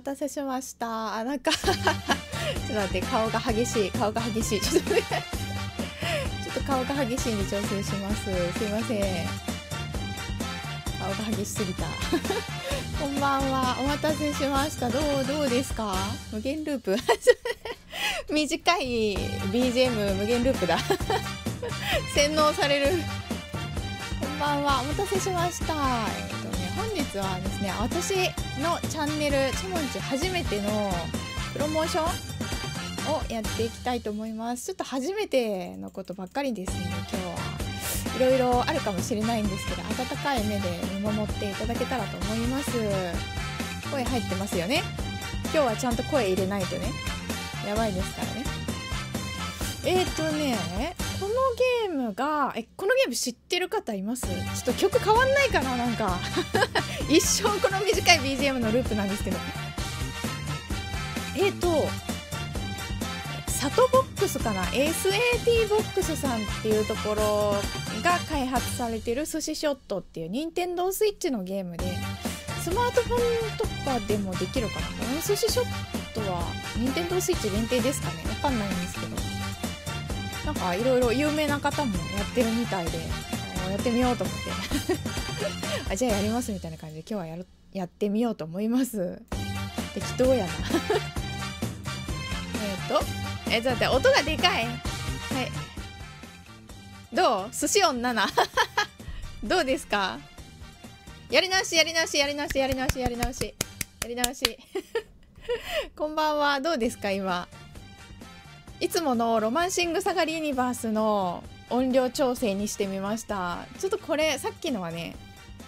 たせしました。あ、なんかちょっと待って、顔が激しい、顔が激しい。ちょっとねちょっと顔が激しいんで調整します。すいません。顔が激しすぎた。こんばんは、お待たせしました。どうですか？無限ループ短い BGM 無限ループだ洗脳される。こんばんは、お待たせしました。本日はですね、私のチャンネルちもんち初めてのプロモーションをやっていきたいと思います。ちょっと初めてのことばっかりですね。今日はいろいろあるかもしれないんですけど、温かい目で見守っていただけたらと思います。声入ってますよね。今日はちゃんと声入れないとね、やばいですからね。このゲームがこのゲーム知ってる方います？ちょっと曲変わんないかな、なんか一生この短い BGM のループなんですけど、サトボックスかな、 SAT ボックスさんっていうところが開発されてる寿司ショットっていう任天堂スイッチのゲームで、スマートフォンとかでもできるかな。この寿司ショットは任天堂スイッチ限定ですかね、わかんないんですけど、なんかいろいろ有名な方もやってるみたいで、やってみようと思ってあ、じゃあやりますみたいな感じで今日はやってみようと思います。適当やなちょっと待って、音がでかい。はい、どう？寿司音7どうですか？やり直しこんばんは、どうですか？今いつものロマンシングサガリユニバースの音量調整にしてみました。ちょっとこれさっきのはね、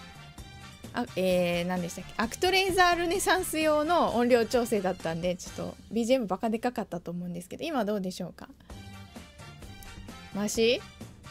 何でしたっけ、アクトレイザールネサンス用の音量調整だったんで、ちょっと BGM バカでかかったと思うんですけど、今どうでしょうか？マシ？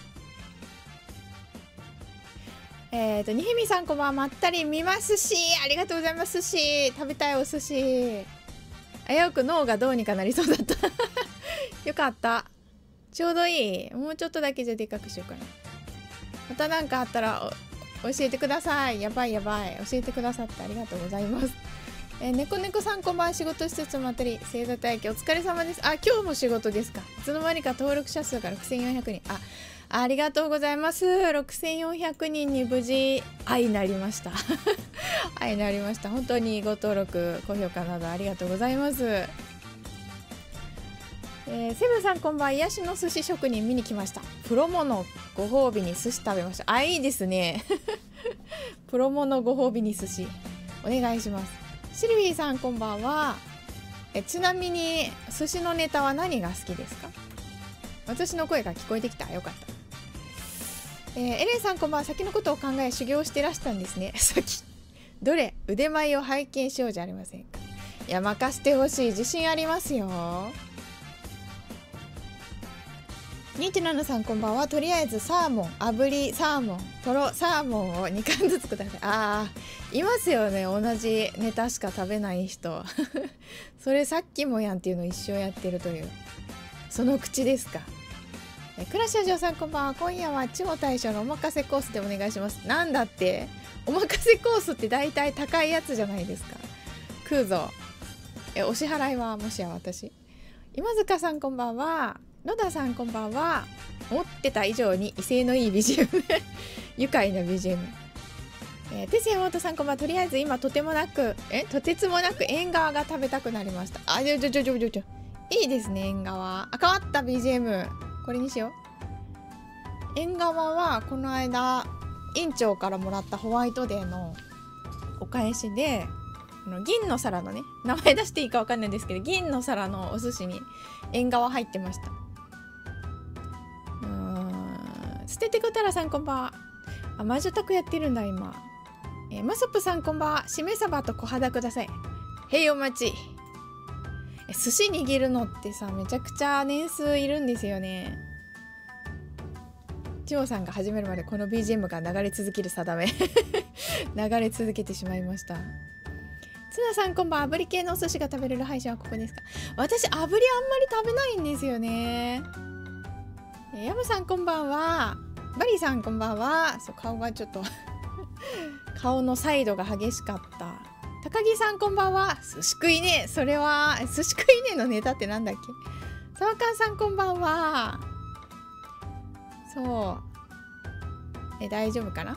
にひみさんこんばんは、まったり見ますし、ありがとうございます。寿司食べたい、お寿司。危うく脳がどうにかなりそうだったよかった、ちょうどいい。もうちょっとだけじゃでかくしようかな。また何かあったら教えてください。やばい教えてくださってありがとうございます。猫さんこんばんは、仕事しつつまったり星座体験お疲れ様です。あ、今日も仕事ですか？いつの間にか登録者数が6400人。ありがとうございます。6400人に無事愛になりました愛になりました。本当にご登録高評価などありがとうございます。セブンさんこんばんは、癒しの寿司職人見に来ました。プロモのご褒美に寿司食べました。あ、いいですねプロモのご褒美に寿司お願いします。シルビーさんこんばんは。ちなみに寿司のネタは何が好きですか？私の声が聞こえてきた。よかった。エレンさんこんばんは。先のことを考え修行してらしたんですね先どれ腕前を拝見しようじゃありませんか。いや、任せてほしい、自信ありますよ。27さんこんばんは。とりあえずサーモン、炙りサーモン、とろサーモンを2貫ずつください。いますよね、同じネタしか食べない人それさっきもやんっていうのを一生やってるという、その口ですか。クラッシャージョーさんこんばんは。今夜はチモ大将のお任せコースでお願いします。なんだって、お任せコースって大体高いやつじゃないですか。食うぞ。お支払いはもしや私。今塚さんこんばんは。野田さんこんばんは。思ってた以上に威勢のいい BGM 愉快な BGM。テスヤモトさんこんばんは。とりあえず今とてつもなく縁側が食べたくなりました。いいですね、縁側。変わった BGM、 これにしよう。縁側はこの間院長からもらったホワイトデーのお返しで、銀の皿のね、名前出していいか分かんないんですけど、銀の皿のお寿司に縁側入ってました。捨ててくたらさんこんばんは。魔女宅やってるんだ今。マソップさんこんばんは。しめ鯖と小肌ください。へいお待ち。寿司握るのってさ、めちゃくちゃ年数いるんですよね。千代さんが始めるまでこの BGM が流れ続ける定め流れ続けてしまいました。ツナさんこんばんは。炙り系のお寿司が食べれる配信はここですか？私炙りあんまり食べないんですよね。ヤムさんこんばんは。バリーさんこんばんは。そう、顔がちょっと顔のサイドが激しかった。 高木さんこんばんは。寿司食いね。それは寿司食いねのネタってなんだっけ。サワカンさんこんばんは。そう大丈夫かな。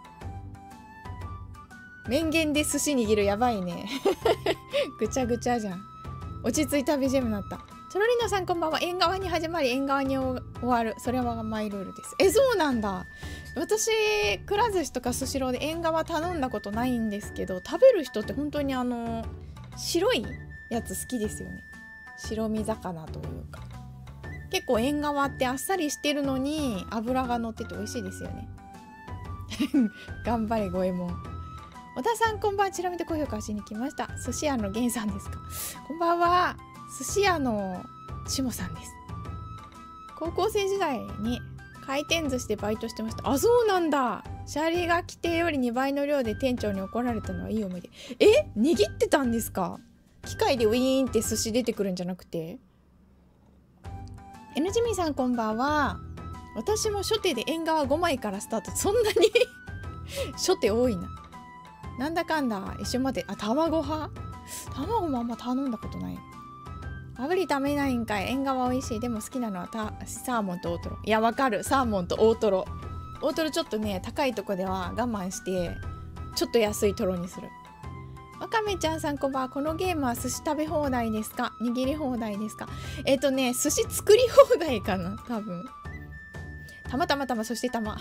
麺源で寿司握る。やばいねぐちゃぐちゃじゃん。落ち着いた BGM になった。チョロリノさんこんばんは。縁側に始まり縁側に終わる。それはマイルールです。そうなんだ。私くら寿司とかスシローで縁側頼んだことないんですけど、食べる人って本当に白いやつ好きですよね。白身魚というか、結構縁側ってあっさりしてるのに脂が乗ってて美味しいですよね頑張れ五右衛門。小田さんこんばんは。ちらみで声を貸しに来ました。寿司屋の源さんですか。こんばんは。寿司屋の下さんです。高校生時代に回転寿司でバイトしてました。そうなんだ。シャリが規定より2倍の量で店長に怒られたのはいい思い出。握ってたんですか。機械でウィーンって寿司出てくるんじゃなくて。N ジミーさんこんばんは。私も初手で縁側5枚からスタート。そんなに初手多いな。なんだかんだ一緒まで。卵派。卵もあんま頼んだことない。炙り食べないんかい。縁側美味しい。でも好きなのはサーモンと大トロ。いやわかる。サーモンと大トロ。大トロちょっとね高いとこでは我慢してちょっと安いトロにする。わかめちゃんさんこんばんは。このゲームは寿司食べ放題ですか、握り放題ですか。寿司作り放題かな多分。そして卵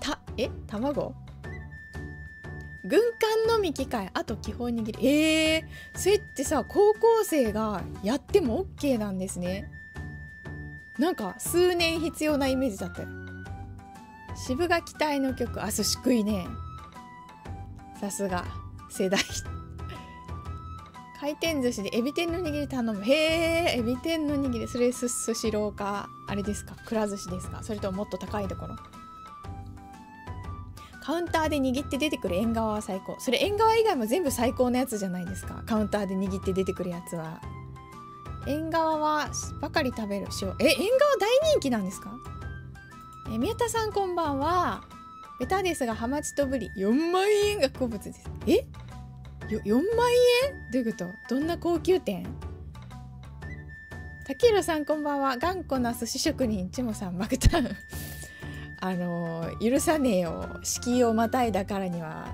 軍艦のみ機械、あと基本握り。それってさ高校生がやっても OK なんですね。なんか数年必要なイメージだったよ。渋が期待の曲。寿司食いね。さすが世代回転寿司でエビ天の握り頼む。エビ天の握り。それスシローかあれですか、くら寿司ですか、それとももっと高いところ。カウンターで握って出てくる縁側は最高。それ縁側以外も全部最高のやつじゃないですか。カウンターで握って出てくるやつは。縁側はばかり食べる塩。縁側大人気なんですか。宮田さんこんばんは。ベタですがハマチとブリ4万円が好物です。4万円どういうこと。どんな高級店。たけるさんこんばんは。頑固な寿司職人ちもさん爆誕許さねえよ。敷居をまたいだからには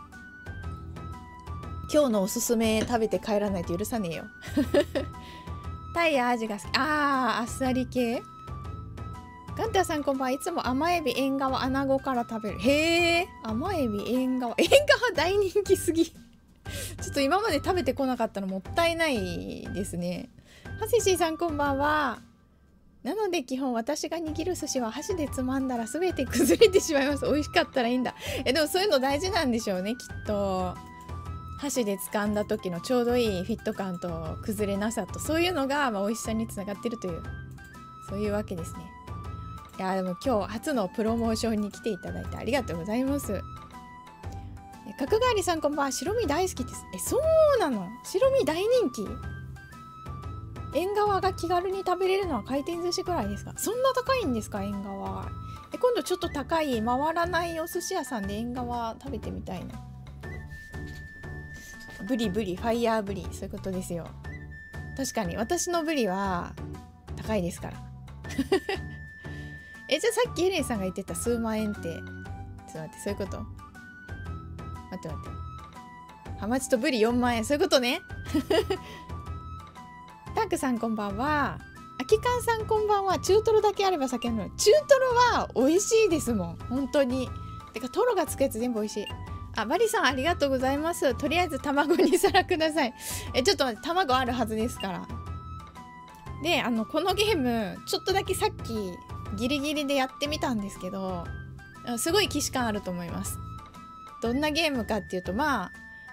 今日のおすすめ食べて帰らないと許さねえよタイやアジが好き。あっさり系。ガンタさんこんばんは。いつも甘エビ縁側アナゴから食べる。甘エビ縁側大人気すぎちょっと今まで食べてこなかったのもったいないですね。ハセシーさんこんばんは。なので基本私が握る寿司は箸でつまんだら全て崩れてしまいます。美味しかったらいいんだ。でもそういうの大事なんでしょうねきっと。箸で掴んだ時のちょうどいいフィット感と崩れなさと、そういうのが美味しさにつながってるという、そういうわけですね。いやでも今日初のプロモーションに来ていただいてありがとうございます。角刈りさんこんばんは。白身大好きです。そうなの。白身大人気。縁側が気軽に食べれるのは回転寿司くらいですか。そんな高いんですか縁側。今度ちょっと高い回らないお寿司屋さんで縁側食べてみたいな。ブリファイヤーブリ、そういうことですよ。確かに私のブリは高いですからじゃあさっきエレンさんが言ってた数万円ってちょっと待って、そういうこと。待ってハマチとブリ4万円、そういうことねタックさんこんばんは。アキカンさんこんばんは。中トロだけあれば酒飲む。中トロは美味しいですもん本当に。てかトロがつくやつ全部美味しい。バリさんありがとうございます。とりあえず卵に皿ください。ちょっと待って、卵あるはずですから。でこのゲームちょっとだけさっきギリギリでやってみたんですけど、すごい既視感あると思います。どんなゲームかっていうと、果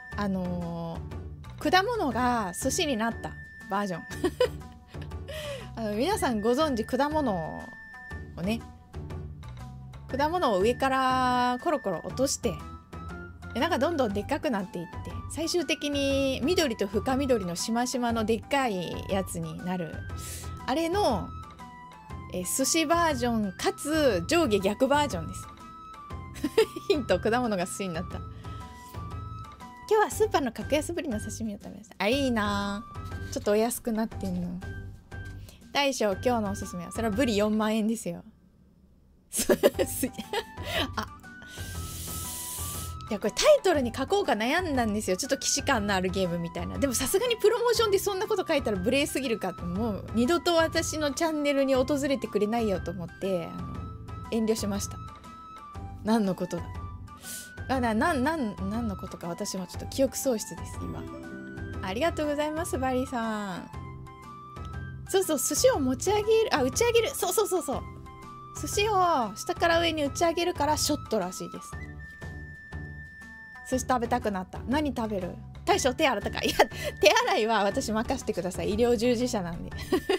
物が寿司になったバージョン皆さんご存知果物をね、果物を上からコロコロ落としてなんかどんどんでっかくなっていって、最終的に緑と深緑のしましまのでっかいやつになる、あれの寿司バージョンかつ上下逆バージョンですヒント、果物が寿司になった。 今日はスーパーの格安ぶりの刺身を食べました。あ、いいな。ちょっとお安くなってんの。大将今日のおすすめはそれはブリ4万円ですよ。あ、いやこれタイトルに書こうか悩んだんですよ。ちょっと既視感のあるゲームみたいな。でもさすがにプロモーションでそんなこと書いたら無礼すぎるかって、もう二度と私のチャンネルに訪れてくれないよと思って遠慮しました。何のことだ。何のことか私もちょっと記憶喪失です今。ありがとうございますバリさん。そうそう、寿司を持ち上げる、あ、打ち上げる、そうそうそうそう、寿司を下から上に打ち上げるからショットらしいです。寿司食べたくなった。何食べる？大将手洗ったか？いや、手洗いは私任せてください。医療従事者なんで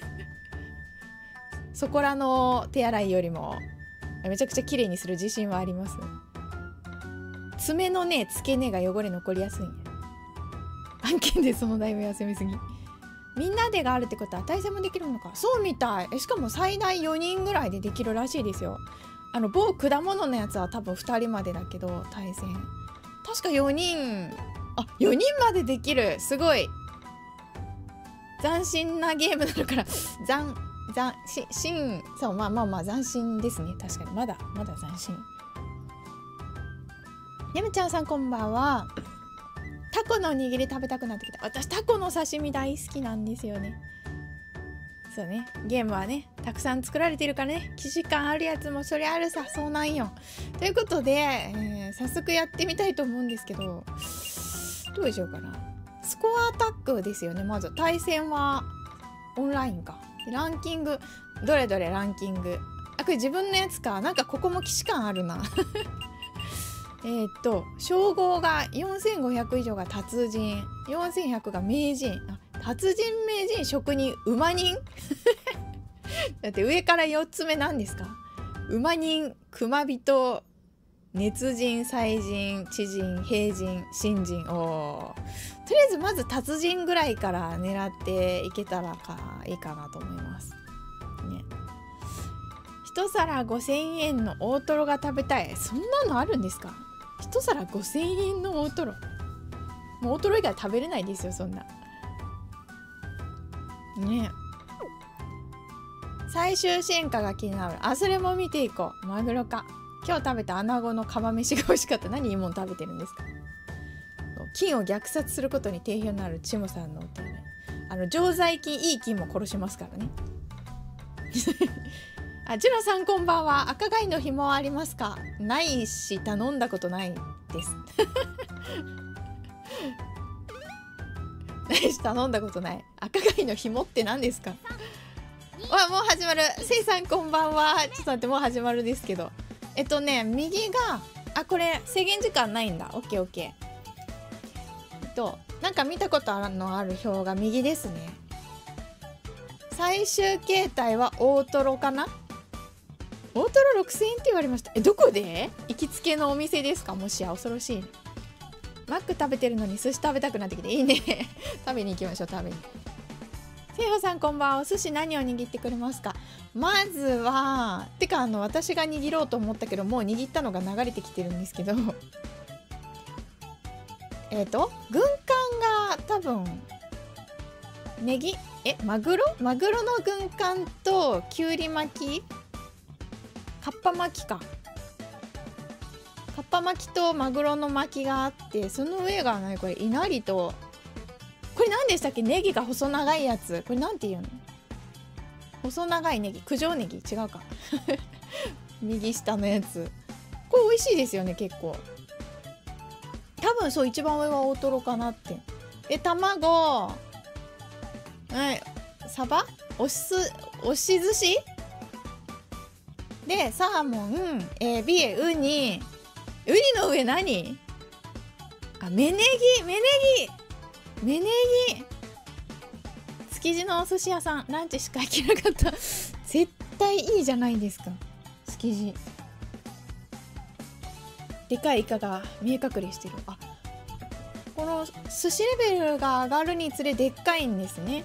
そこらの手洗いよりもめちゃくちゃ綺麗にする自信はあります。爪のね付け根が汚れ残りやすいんや。案件でその題名は攻めすぎ。みんなでがあるってことは対戦もできるのか。そうみたい。しかも最大4人ぐらいでできるらしいですよ。某果物のやつは多分2人までだけど、対戦確か4人、あ、4人までできる。すごい斬新なゲームなのからそう、まあ斬新ですね。確かにまだ斬新。ねむちゃんさんこんばんは。タコの握り食べたくなってきた。私タコの刺身大好きなんですよね。そうね、ゲームはねたくさん作られているからね、既視感あるやつもそりゃあるさ。そうなんよ。ということで、早速やってみたいと思うんですけど、どうしようかな。スコアアタックですよね。まず対戦はオンラインか。ランキングどれランキング、あ、これ自分のやつか。なんかここも既視感あるな称号が4500以上が達人、4100が名人。あ、達人、名人、職人、馬人だって上から4つ目なんですか？馬人、熊人、熱人、祭人、知人、平人、新人。とりあえずまず達人ぐらいから狙っていけたらいいかなと思いますね。一皿5000円の大トロが食べたい。そんなのあるんですか？一皿5000円の大トロ、もう大トロ以外食べれないですよそんなね。最終進化が気になる。あ、それも見ていこう。マグロか。今日食べたアナゴの釜飯が美味しかった。何いいもん食べてるんですか？菌を虐殺することに定評のあるチモさんのお手紙。常在菌、いい菌も殺しますからねあ、ジュラさんこんばんは。赤貝の紐はありますか？ないし頼んだことないですないし頼んだことない。赤貝の紐って何ですか？わ、もう始まる。せいさんこんばんは。ちょっと待って、もう始まるですけど、右が、あ、これ制限時間ないんだ。オッケーオッケー。なんか見たことある表が右ですね。最終形態は大トロかな。大トロ6000円って言われました。どこで？行きつけのお店ですか？もしや恐ろしい、ね、マック食べてるのに寿司食べたくなってきていいね食べに行きましょう。食べに。せいほさんこんばんは。お寿司何を握ってくれますか？まずはてか私が握ろうと思ったけどもう握ったのが流れてきてるんですけど軍艦が多分ネギマグロの軍艦ときゅうり巻き、かっぱ巻きか。かっぱ巻きとマグロの巻きがあって、その上がこれいなりと、これ何でしたっけ？ネギが細長いやつ。これなんていうの？細長いネギ、九条ネギ違うか右下のやつ。これ美味しいですよね結構。多分そう、一番上は大トロかなって。卵、はい、サバ、押し寿司でサーモン、エビ、ウニの上何？あ、芽ネギ築地のお寿司屋さん。ランチしか行けなかった絶対いいじゃないですか築地。でかいイカが見え隠れしてる。あ、この寿司レベルが上がるにつれでっかいんですね。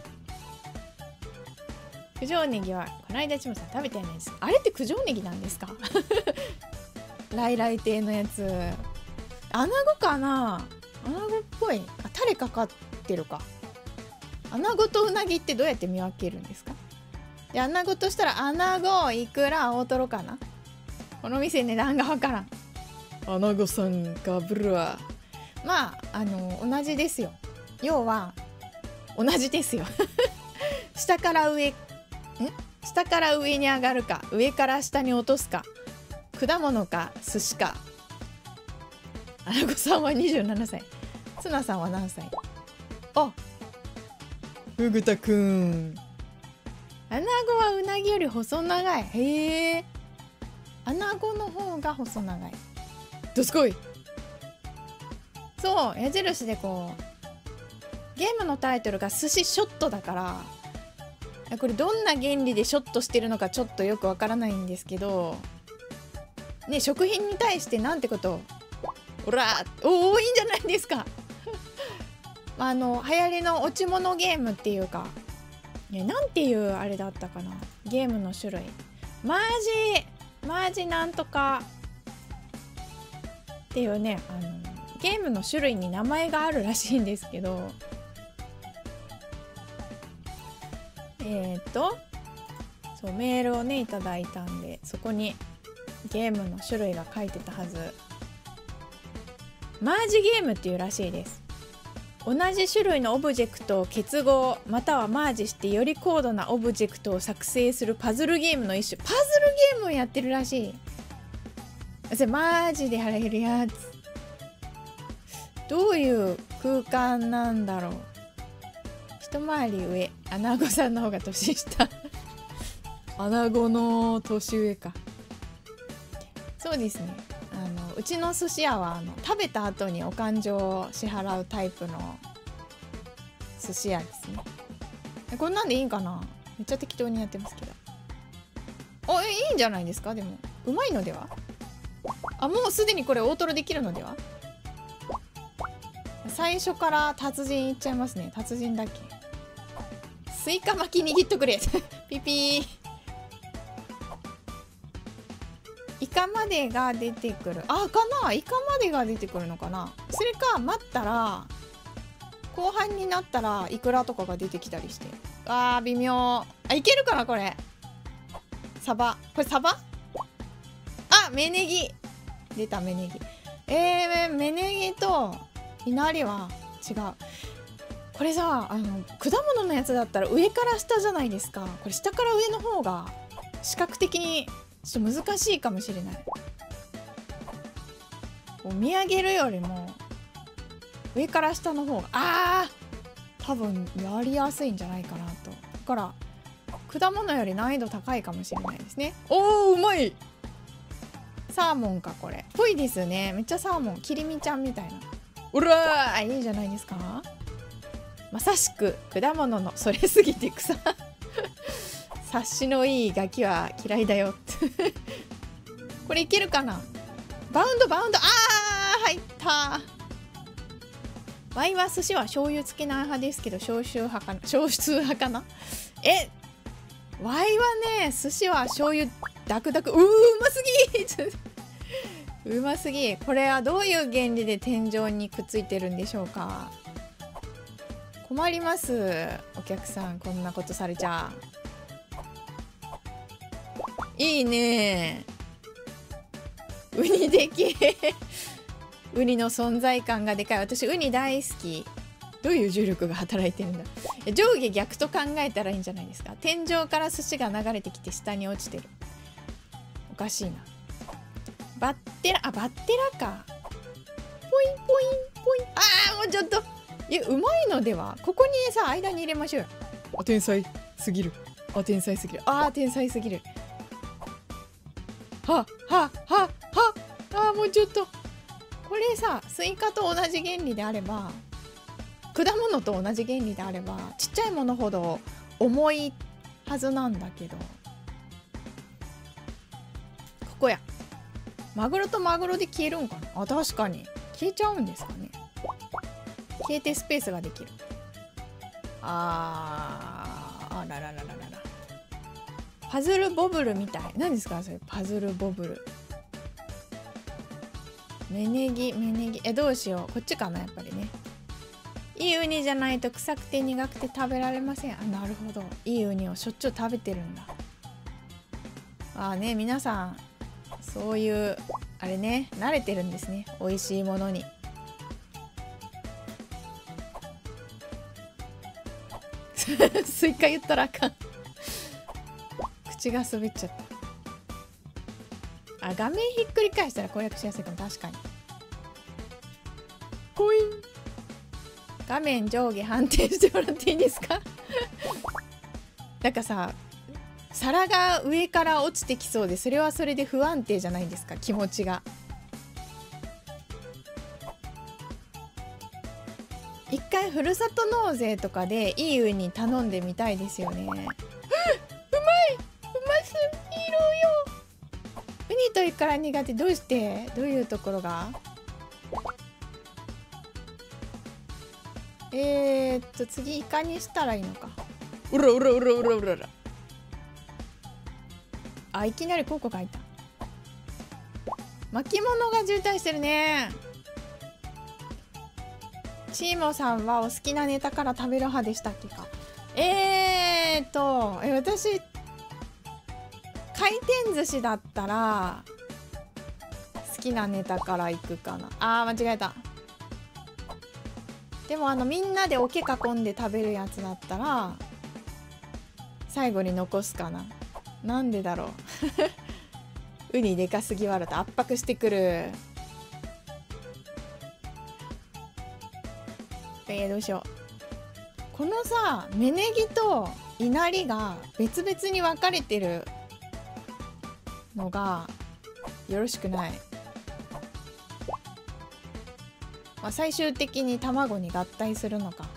九条ネギはこの間ちもさん食べてないです。あれって九条ネギなんですか来亭のやつ。アナゴかな。 穴子っぽい。あ、タレかかってるか。穴子とうなぎってどうやって見分けるんですか？で、穴子としたら穴子、イクラ、大トロかな。この店値段がわからん。穴子さんガブルはまあ同じですよ。要は同じですよ下から上に上がるか、上から下に落とすか、果物か寿司か。穴子さんは27歳、ツナさんは何歳？あ、ふぐたくん。穴子はうなぎより細長い。へえ。穴子の方が細長い。どすこい。そう、矢印でこうゲームのタイトルが寿司ショットだから、これどんな原理でショットしてるのかちょっとよくわからないんですけどね、食品に対してなんてことを、ほら、おお、いいんじゃないですか流行りの落ち物ゲームっていうか、なんていうあれだったかな、ゲームの種類、マージなんとかっていうね、ゲームの種類に名前があるらしいんですけど、そうメールをねいただいたんで、そこにゲームの種類が書いてたはず。マージゲームっていうらしいです。同じ種類のオブジェクトを結合またはマージしてより高度なオブジェクトを作成するパズルゲームの一種。パズルゲームをやってるらしい。それマジでやれるやつ。どういう空間なんだろう。一回り上、穴子さんの方が年下穴子の年上か。そうですね、うちの寿司屋は食べた後にお勘定を支払うタイプの寿司屋ですね。こんなんでいいんかな。めっちゃ適当にやってますけど、いいんじゃないですか。でもうまいのでは。もうすでにこれ大トロできるのでは。最初から達人いっちゃいますね。達人だけ。スイカ巻き握っとくれピピー。イカまでが出てくる。かな、イカまでが出てくるのかな。それか待ったら後半になったらイクラとかが出てきたりして、微妙。いけるかなこれ。サバ、これサバ。芽ネギ出た。芽ネギ。芽ネギといなりは違う。これさ、果物のやつだったら上から下じゃないですか。これ下から上の方が視覚的にちょっと難しいかもしれない。見上げるよりも上から下の方が多分やりやすいんじゃないかなと。だから果物より難易度高いかもしれないですね。うまい。サーモンかこれ。ぽいですね。めっちゃサーモン。キリミちゃんみたいな。いいじゃないですか。まさしく果物のそれすぎて草察しのいいガキは嫌いだよこれいけるかな。バウンド入った。ワイは寿司は醤油つけない派ですけど少数派かな。ワイはね、寿司は醤油ダクダク。うますぎうますぎ。これはどういう原理で天井にくっついてるんでしょうか。困ります。お客さん、こんなことされちゃ。いいね。ウニでけえウニの存在感がでかい。私ウニ大好き。どういう重力が働いてるんだ。上下逆と考えたらいいんじゃないですか。天井から寿司が流れてきて下に落ちてる。おかしいな。バッテラか。ポインもうちょっとうまいのでは。ここにさ、間に入れましょう。天才すぎる。天才すぎる。もうちょっと。これさ、スイカと同じ原理であれば、果物と同じ原理であれば、ちっちゃいものほど重いはずなんだけど、ここや。マグロとマグロで消えるんかな。確かに消えちゃうんですかね。消えてスペースができる。らららららら。パズルボブルみたい。何ですかそれ。パズルボブル。 芽ネギどうしよう、こっちかな。やっぱりね、いいウニじゃないと臭くて苦くて食べられません。あ、なるほど、いいウニをしょっちゅう食べてるんだ。あね、皆さんそういうあれね、慣れてるんですね、美味しいものに。スイカ言ったらあかん。口が滑っちゃった。あ、画面ひっくり返したら攻略しやすいかも。確かに。コイン。画面上下反転してもらっていいですか？なんかさ、皿が上から落ちてきそうで、それはそれで不安定じゃないですか、気持ちが。一回ふるさと納税とかでいいウニ頼んでみたいですよね。うまい、うますぎるよ。ウニとイカラ苦手。どうして？どういうところが？次イカにしたらいいのか。うらうらうらうらうらうら。あ、いきなりここ書いた。巻物が渋滞してるね。チーモさんはお好きなネタから食べる派でしたっけか。私回転寿司だったら好きなネタからいくかな。あー、間違えた。でもみんなで桶囲んで食べるやつだったら最後に残すかな。なんでだろう。ウニでかすぎわらと圧迫してくる。どうしよう。このさ、芽ネギといなりが別々に分かれてるのがよろしくない。まあ、最終的に卵に合体するのか。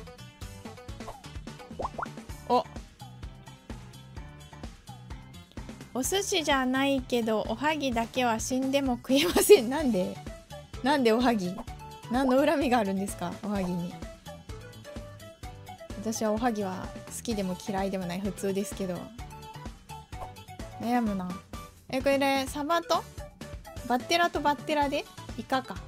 お寿司じゃないけどおはぎだけは死んでも食えません。なんでおはぎ、何の恨みがあるんですか、おはぎに。私はおはぎは好きでも嫌いでもない普通ですけど、悩むな。これでサバとバッテラとバッテラでイカか。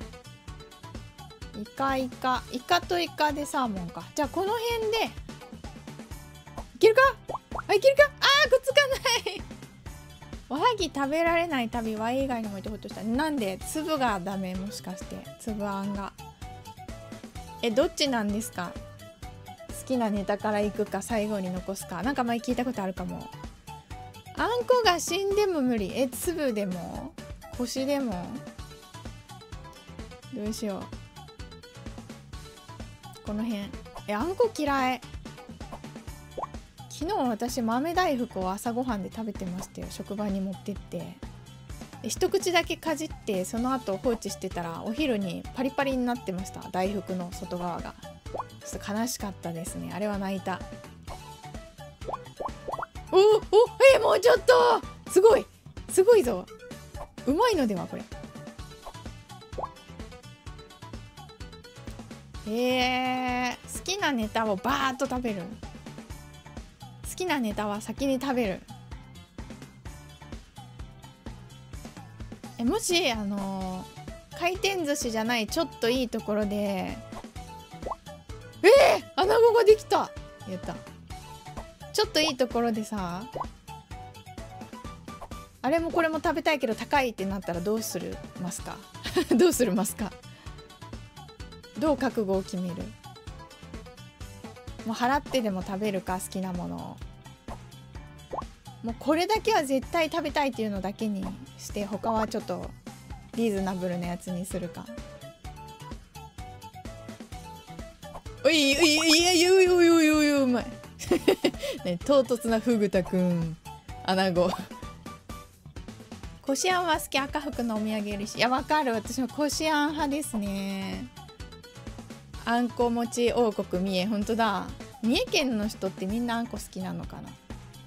イカとイカでサーモンか。じゃあこの辺でいけるか。あ、いけるか。あー、くっつかない。おはぎ食べられない旅は以外にもいてほっとした。なんで粒がダメ？もしかして粒あんが。どっちなんですか？好きなネタからいくか最後に残すか。なんか前聞いたことあるかも。あんこが死んでも無理。粒でも腰でも。どうしよう。この辺。あんこ嫌い。昨日私豆大福を朝ごはんで食べてましたよ。職場に持ってって一口だけかじって、その後放置してたらお昼にパリパリになってました。大福の外側がちょっと悲しかったですね。あれは泣いた。もうちょっと。すごいぞ。うまいのではこれ。好きなネタをバーッと食べる。好きなネタは先に食べる。もし回転寿司じゃないちょっといいところで穴子ができた。やった。ちょっといいところでさ、あれもこれも食べたいけど高いってなったらどうするますか？どうするますか？どう覚悟を決める？もう払ってでも食べるか、好きなものを。もうこれだけは絶対食べたいっていうのだけにして、他はちょっとリーズナブルなやつにするか。うまい。ね、唐突なフグタくん。穴子。こしあんは好き。赤福のお土産嬉しい。いや、わかる。私もこしあん派ですね。あんこ餅王国三重。ほんとだ。三重県の人ってみんなあんこ好きなのかな。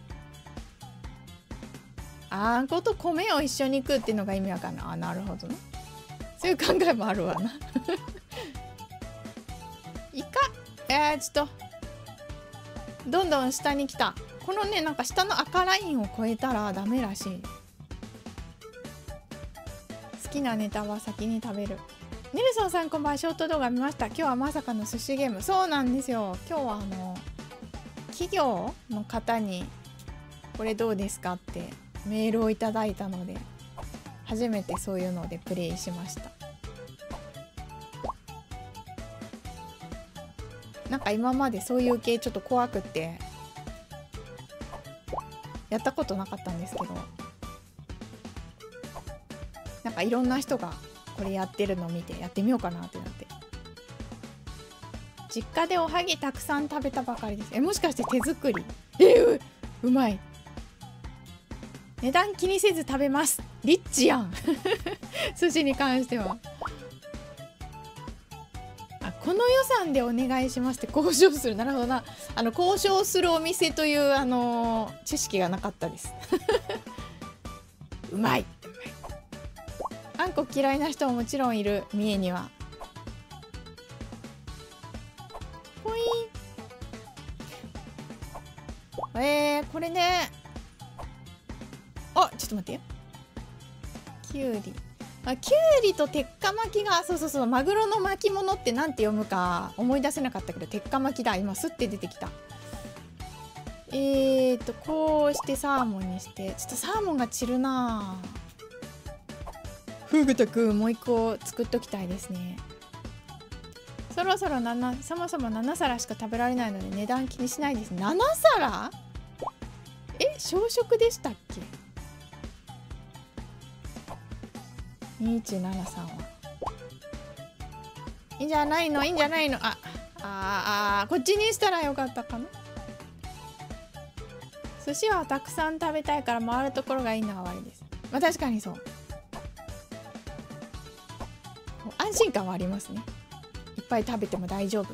あんこと米を一緒に食うっていうのが意味わかんない。あ、なるほどね。そういう考えもあるわな。イカちょっとどんどん下に来た。このね、なんか下の赤ラインを越えたらダメらしい。 好きなネタは先に食べる。ネルソンさんこんばんは。ショート動画見ました。今日はまさかの寿司ゲーム。そうなんですよ。今日は企業の方にこれどうですかってメールをいただいたので、初めてそういうのでプレイしました。なんか今までそういう系ちょっと怖くってやったことなかったんですけど、なんかいろんな人がこれやってるのを見てやってみようかなってなって。実家でおはぎたくさん食べたばかりです。もしかして手作り？うまい。値段気にせず食べます。リッチやん寿司に関しては。この予算でお願いしますって交渉する。なるほどな。交渉するお店という知識がなかったですうまい。あんこ嫌いな人ももちろんいる、三重には。ポイン。これね。あ、ちょっと待ってよ。きゅうり。きゅうりと鉄火巻きが、そうそうそう、マグロの巻物ってなんて読むか思い出せなかったけど、鉄火巻きだ。今すって出てきた。こうしてサーモンにして、ちょっとサーモンが散るな。ふぐたくんもう一個作っときたいですね。そもそも7皿しか食べられないので値段気にしないです。7皿？小食でしたっけ？217さんはいいんじゃないの、いいんじゃないの。こっちにしたらよかったかな。寿司はたくさん食べたいから回るところがいいのは悪いです。まあ確かにそう。安心感はありますね。いっぱい食べても大丈夫。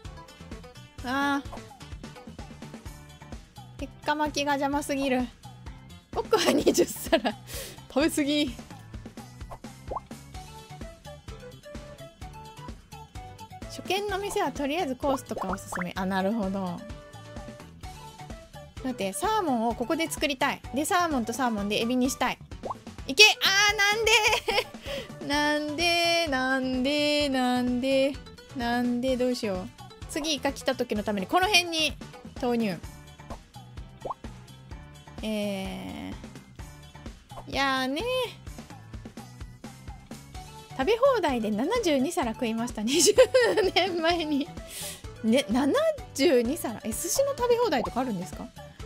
鉄火巻きが邪魔すぎる。僕は20皿食べ過ぎ。初見の店はとりあえずコースとかおすすめ。なるほど。だってサーモンをここで作りたい。でサーモンとサーモンでエビにしたい。いけ。なんでどうしよう。次イカ来た時のためにこの辺に投入。いやーねー、食べ放題で72皿食いました。20年前にね。72皿。寿司の食べ放題とかあるんですか？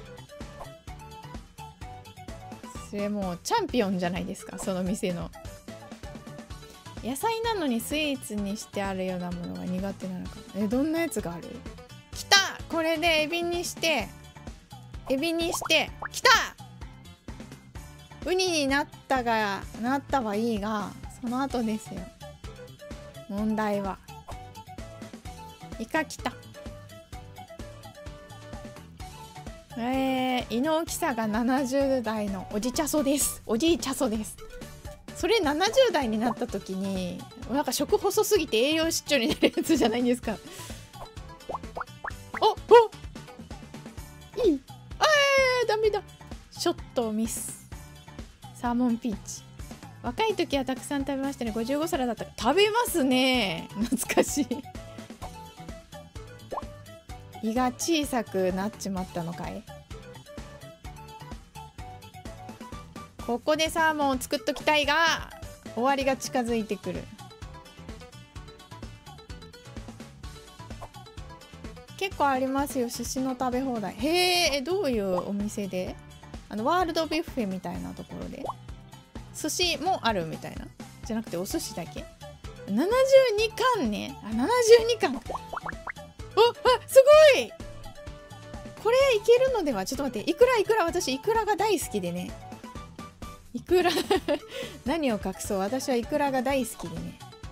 それもうチャンピオンじゃないですか、その店の。野菜なのにスイーツにしてあるようなものが苦手なのか。どんなやつがある？きた。これでエビにしてきた。ウニになったはいいが、その後ですよ問題は。イカきた。胃の大きさが70代のおじいちゃそです。それ70代になった時になんか食細すぎて栄養失調になるやつじゃないんですか。いい。ダメだ。ショットをミス。サーモンピーチ。若い時はたくさん食べましたね。55皿だった。食べますね。懐かしい。胃が小さくなっちまったのかい。ここでサーモンを作っときたいが、終わりが近づいてくる。結構ありますよ、寿司の食べ放題。どういうお店で？ワールドビュッフェみたいなところで寿司もあるみたいなじゃなくて、お寿司だけ。72貫ね。72貫。すごい。これいけるのでは。ちょっと待って。いくら私イクラが大好きでね。イクラ何を隠そう、私はイクラが大好きで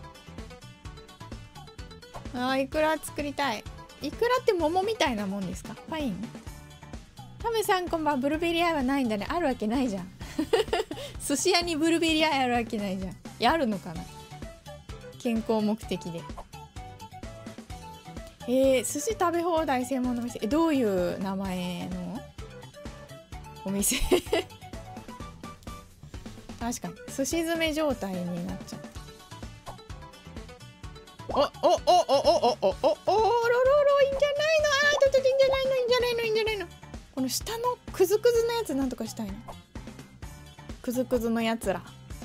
ね。イクラ作りたい。イクラって桃みたいなもんですか？パイン？タメさんこんばんは。ブルーベリーアイはないんだね。あるわけないじゃん寿司屋にブルーベリーアイあるわけないじゃん。いや、あるのかな、健康目的で。寿司食べ放題専門の店。どういう名前のお店確かに寿司詰め状態になっちゃう。おおおおおおおおおおろろろいいんじゃないの。いいんじゃないの。この下のクズクズのやつなんとかしたいな。クズクズのやつら。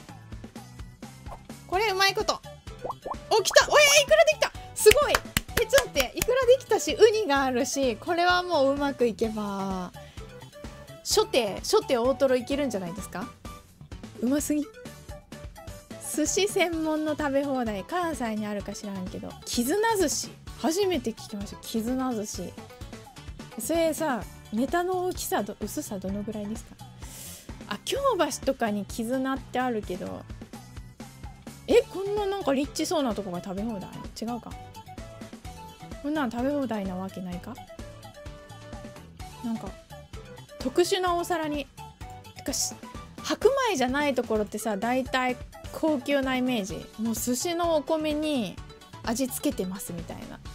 これうまいこと。お、きた。おい、いくらできた。すごい。ちょっと待って、いくらできたし、ウニがあるし、これはもううまくいけば初手大トロいけるんじゃないですか。うますぎ。寿司専門の食べ放題、関西にあるか知らんけど、絆寿司初めて聞きました。絆寿司、それさ、ネタの大きさ薄さどのぐらいですか。あ、京橋とかに絆ってあるけど、こんななんかリッチそうなとこが食べ放題。違うか。こんなん食べ放題なわけないか。なんか特殊なお皿に、てか白米じゃないところってさ、だいたい高級なイメージ。もう寿司のお米に味付けてますみたいな。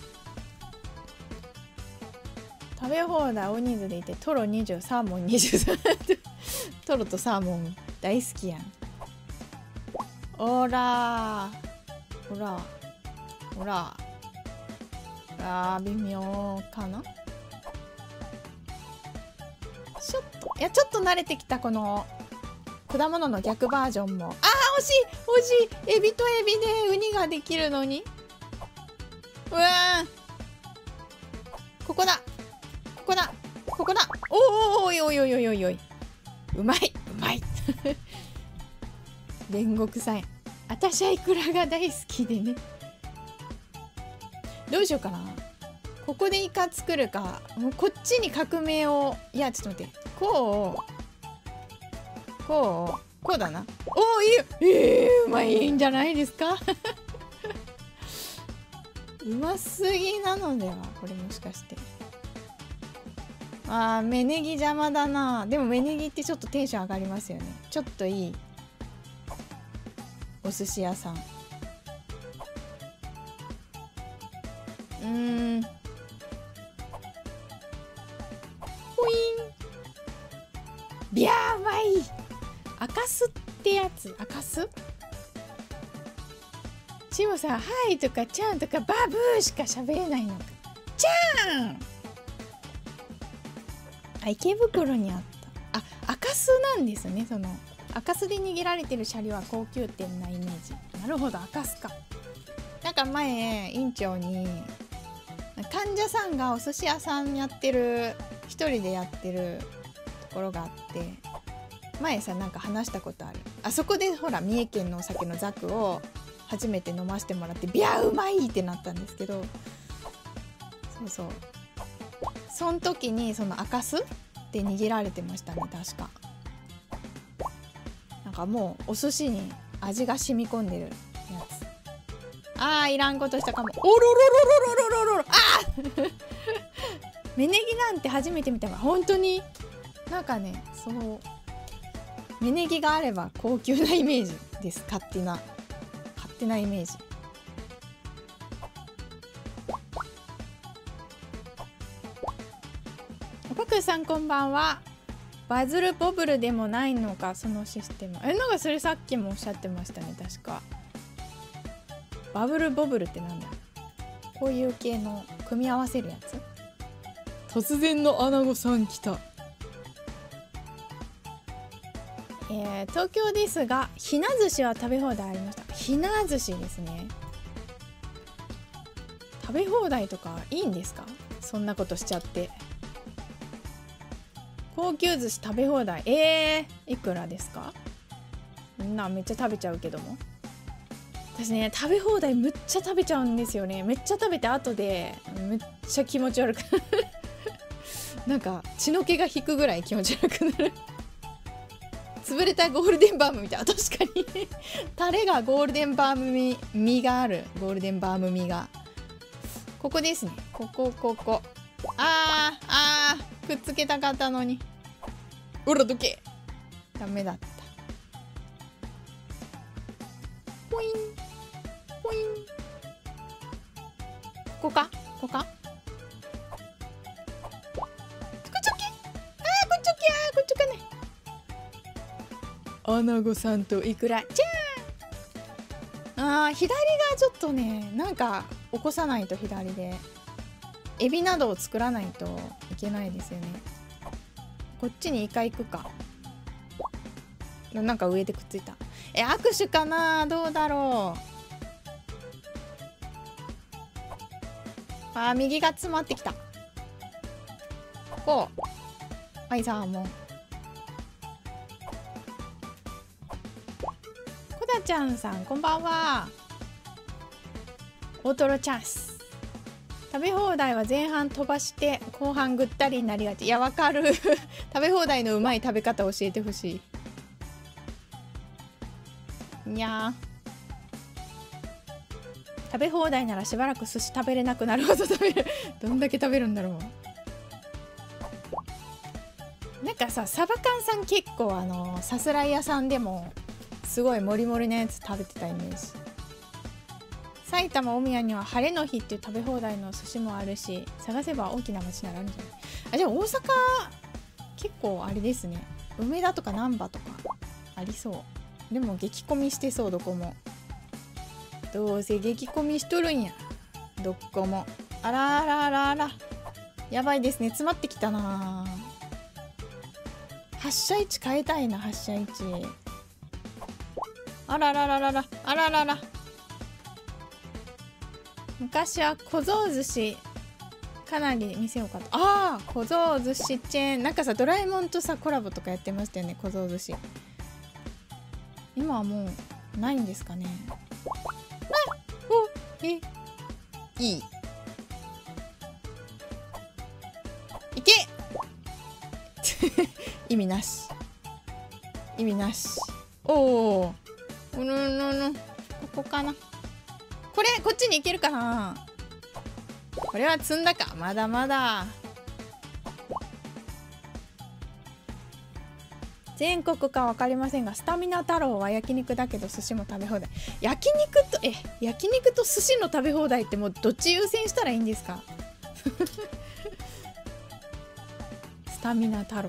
食べ放題大人数でいて、トロ20、サーモン23トロとサーモン大好きやん。ほらほらほら、微妙かな。ちょっと慣れてきた。この果物の逆バージョンも。惜しい。エビとエビでウニができるのに。うわー、ここだ。おい、うまい煉獄さん、私はイクラが大好きでね。どうしようかな。ここでイカ作るか、もうこっちに革命を。いや、ちょっと待って、こうだな。いいよ。うまいんじゃないですかうますぎなのでは、これもしかして。芽ネギ邪魔だな。でも芽ネギってちょっとテンション上がりますよね。ちょっといいお寿司屋さん。ほいん。ビャー、うまい。赤酢ってやつ。赤酢。しもさん、はいとかちゃんとかバブーしか喋れないのか。ちゃん。池袋にあった。赤酢なんですね。その赤酢で握られてるシャリは高級店なイメージ。なるほど、赤酢か。なんか前院長に、患者さんがお寿司屋さんやってる、一人でやってるところがあって、前さなんか話したことある。あそこでほら三重県のお酒のザクを初めて飲ませてもらって、ビャーうまいってなったんですけど、そうその時にその赤酢って握られてましたね、確か。なんかもうお寿司に味が染み込んでるやつ。いらんことしたかも。おろろろろろろろろ。芽ネギなんて初めて見たわ。本当になんかね、そう芽ネギがあれば高級なイメージです。勝手なイメージ。パクさんこんばんは。バズルボブルでもないのか、そのシステム。なんかそれさっきもおっしゃってましたね、確か。バブルボブルってなんだ。こういう系の組み合わせるやつ。突然のアナゴさん来た。東京ですが、ひな寿司は食べ放題ありました。ひな寿司ですね。食べ放題とかいいんですか、そんなことしちゃって。高級寿司食べ放題、いくらですか。みんなめっちゃ食べちゃうけども、私ね、食べ放題むっちゃ食べちゃうんですよね。めっちゃ食べて後でめっちゃ気持ち悪くなんか血の気が引くぐらい気持ち悪くなる潰れたゴールデンバームみたいな。確かにタレがゴールデンバーム味がある。ゴールデンバーム味がここですね。ここくっつけたかったのに。ほらどけ。ダメだった。ポインポイン。ここかこっちょけ。こっちょかね。 アナゴさんとイクラちゃん。左がちょっとね、なんか起こさないと。左でエビなどを作らないといけないですよね。こっちにイカ行くか。なんか上でくっついた。握手かな、どうだろう。右が詰まってきた。こう。はい、サーモン。こだちゃんさん、こんばんは。大トロチャンス。食べ放題は前半飛ばして後半ぐったりになりがち。いや、わかる。食べ放題のうまい食べ方教えてほしい。にゃー。食べ放題ならしばらく寿司食べれなくなるほど食べる。どんだけ食べるんだろう。なんかさ、サバ缶さん結構さすらい屋さんでもすごいモリモリのやつ食べてたイメージ。埼玉大宮には晴れの日っていう食べ放題の寿司もあるし、探せば大きな町ならあるんじゃない。じゃあ大阪結構あれですね。梅田とか難波とかありそう。でも激混みしてそう。どこもどうせ激混みしとるんや、どこも。あらあらあらあら、やばいですね。詰まってきたな。発車位置変えたいな。発車位置。あらららららあららら。昔は小僧寿司かなり店多かった。小僧寿司チェーン。なんかさ、ドラえもんとさコラボとかやってましたよね、小僧寿司。今はもうないんですかね。いいいけ意味なし、意味なし。ここかな。こっちに行けるかな。これは積んだか。まだまだ。全国か分かりませんが、スタミナ太郎は焼肉だけど寿司も食べ放題。焼肉と寿司の食べ放題ってもうどっち優先したらいいんですか。スタミナ太郎。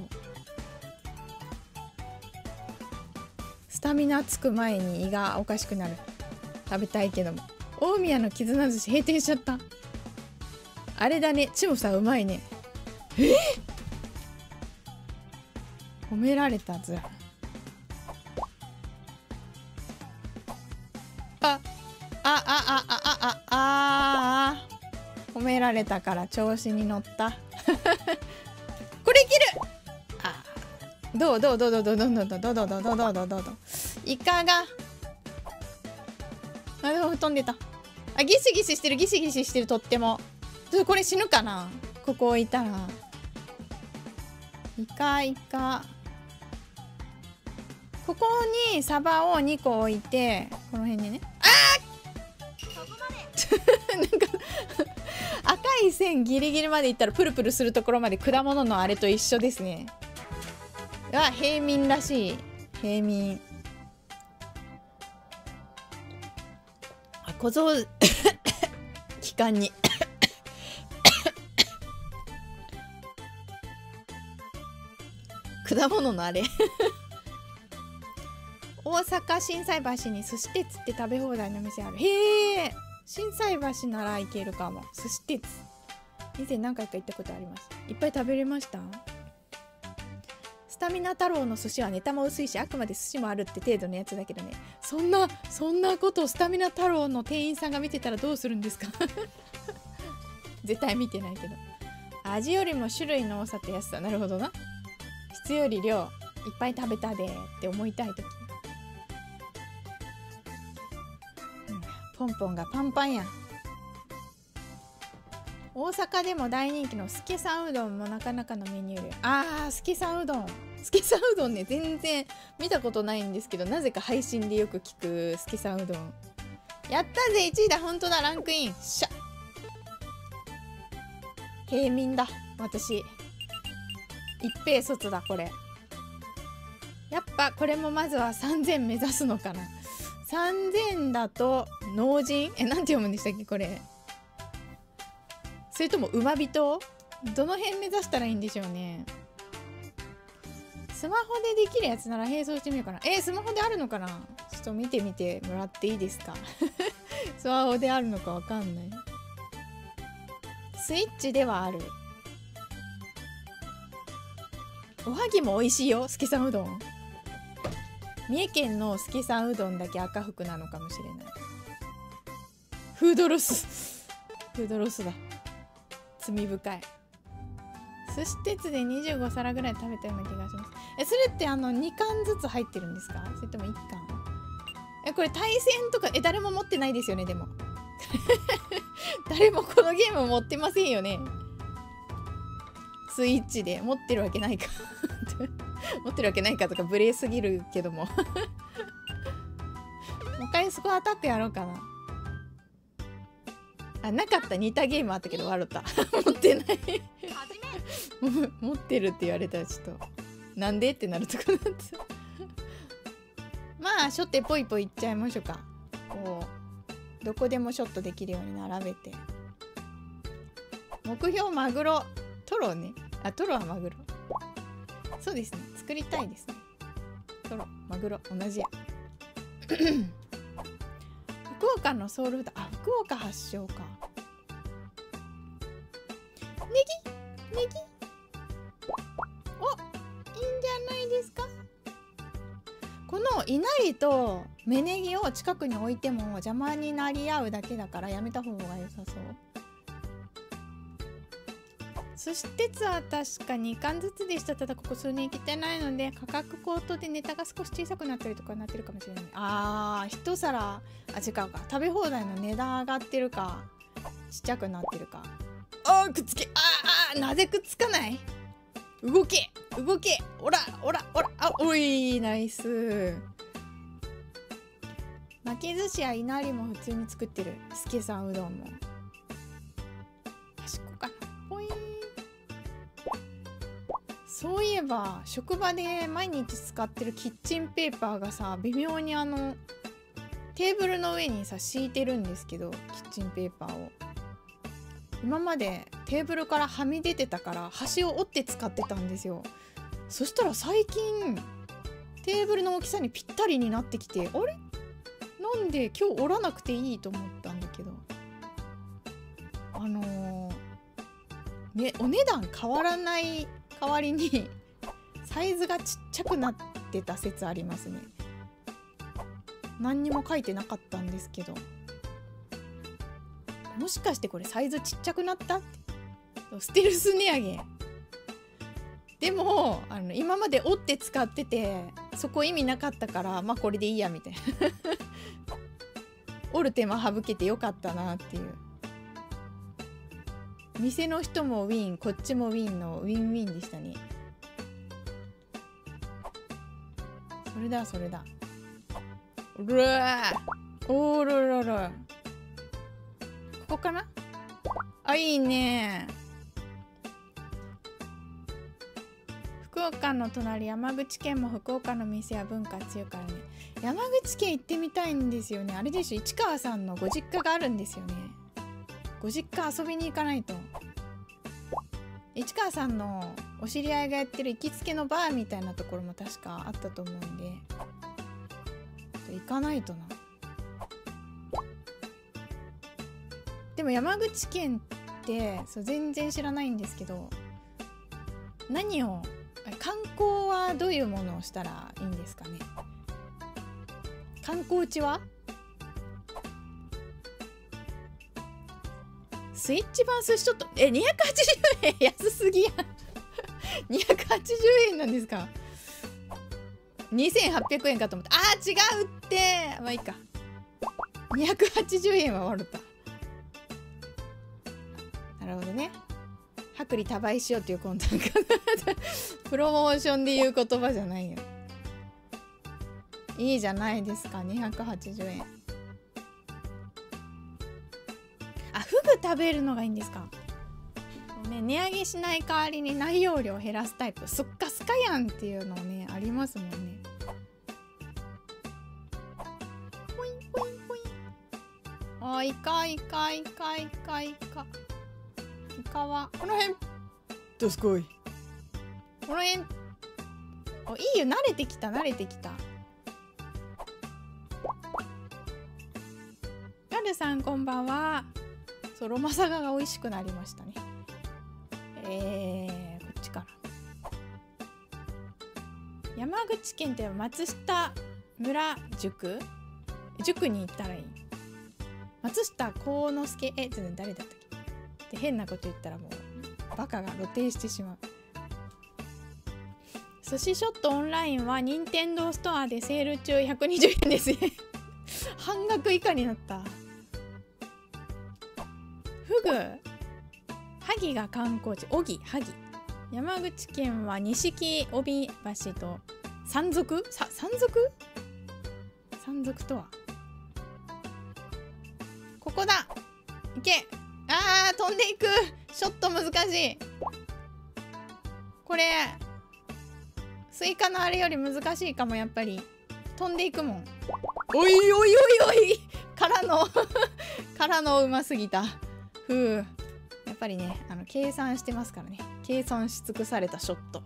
スタミナつく前に胃がおかしくなる。食べたいけども。大宮の絆寿司閉店しちゃった。あれだね、チモさんうまいね。褒められたずら。褒められたから調子に乗った。これいける。どうイカがでも飛んでた。ギシギシしてる、ギシギシしてる。とってもこれ死ぬかな。ここ置いたらイカ。ここにサバを2個置いて、この辺にね。なんか赤い線ギリギリまでいったらプルプルするところまで果物のあれと一緒ですね。平民らしい。平民。小僧期間に果物のあれ。大阪心斎橋に寿司鉄って食べ放題の店ある。へえ、心斎橋なら行けるかも。寿司鉄以前何回か行ったことあります。いっぱい食べれました。スタミナ太郎の寿司はネタも薄いし、あくまで寿司もあるって程度のやつだけどね。そんなことをスタミナ太郎の店員さんが見てたらどうするんですか。絶対見てないけど。味よりも種類の多さと安さ。なるほどな。質より量。いっぱい食べたでって思いたいとき、ポンポンがパンパンやん。大阪でも大人気のスケさんうどんもなかなかのメニューで。スケさんうどんね、全然見たことないんですけど、なぜか配信でよく聞くスケさんうどん。やったぜ、1位だ。本当だ、ランクイン。しゃ、平民だ私。一平卒だこれ。やっぱこれもまずは3000目指すのかな。3000だと農人、なんて読むんでしたっけこれ。それとも馬人、どの辺目指したらいいんでしょうね。 スマホでできるやつなら並走してみようかな。スマホであるのかな。ちょっと見てみてもらっていいですか。スマホであるのかわかんない。スイッチではある。おはぎも美味しいよ、助さんうどん。三重県の助さんうどんだけ赤福なのかもしれない。フードロス。フードロスだ。罪深い。寿司鉄で25皿ぐらい食べたような気がします。それって2貫ずつ入ってるんですか、それとも1貫。これ対戦とか誰も持ってないですよね。でも誰もこのゲーム持ってませんよね。スイッチで持ってるわけないか。持ってるわけないかとか無礼すぎるけども。もう一回スコアアタックやろうかな。なかった。似たゲームあったけど笑った。持ってない。持ってるって言われたらちょっとなんでってなるとこなんです。まあ初手ポイポイいっちゃいましょうか。こうどこでもショットできるように並べて。目標マグロ。トロね。トロはマグロ。そうですね。作りたいですね。トロ、マグロ、同じや。福岡のソウルフード。福岡発祥か。ネギいいんじゃないですか。このいなりと芽ネギを近くに置いても邪魔になり合うだけだからやめた方が良さそう。寿司鉄は確か2貫ずつでした。ただここ数年来てないので価格高騰でネタが少し小さくなったりとかなってるかもしれない。一皿違うか、食べ放題の値段上がってるかちっちゃくなってるか。くっつけ。なぜくっつかない。動けおらおいナイス。巻き寿司やいなりも普通に作ってる。助さんうどんも端っこかな。ぽい。そういえば職場で毎日使ってるキッチンペーパーがさ、微妙にテーブルの上にさ敷いてるんですけど、キッチンペーパーを今までテーブルからはみ出てたから端を折って使ってたんですよ。そしたら最近テーブルの大きさにぴったりになってきて、あれなんで今日折らなくていいと思ったんだけど、お値段変わらない代わりにサイズがちっちゃくなってた説ありますね。何にも書いてなかったんですけど、もしかしてこれサイズちっちゃくなった？ステルス値上げ。でも今まで折って使っててそこ意味なかったから、まあこれでいいやみたいな。折る手間省けてよかったなっていう。店の人もウィン、こっちもウィンのウィンウィンでしたね。それだ。うわー、おろろろ。ここかな。いいね。福岡の隣山口県も福岡の店や文化強いからね。山口県行ってみたいんですよね。あれでしょ、市川さんのご実家があるんですよね。ご実家遊びに行かないと。市川さんのお知り合いがやってる行きつけのバーみたいなところも確かあったと思うんで行かないとな。でも山口県って全然知らないんですけど、観光はどういうものをしたらいいんですかね。観光地はスイッチ版寿司ちょっと280円安すぎやん。280円なんですか。2800円かと思った。違うって。まあいいか。280円は悪った。なるほどね。薄利多売しようっていう魂胆かな。プロモーションで言う言葉じゃないよ。いいじゃないですか。280円。フグ食べるのがいいんですかね。値上げしない代わりに内容量を減らすタイプ、スッカスカやんっていうのねありますもんね。ポインポインポイン。イカはこの辺どすこい。この辺お、いいよ、慣れてきた慣れてきた。ガルさんこんばんは。そう、ロマサガが美味しくなりましたね。こっちから。山口県って松下村塾に行ったらいい。松下幸之助、誰だったっけ。で変なこと言ったらもうバカが露呈してしまう。寿司ショットオンラインは任天堂ストアでセール中120円ですね半額以下になった。フグ萩が観光地、荻萩。山口県は錦帯橋と山賊とはここだ。いけ。あー、飛んでいく。ショット難しい。これスイカのあれより難しいかも。やっぱり飛んでいくもん。おいおいおいおいからのうますぎた。ふう、やっぱりね、計算してますからね。計算し尽くされたショット。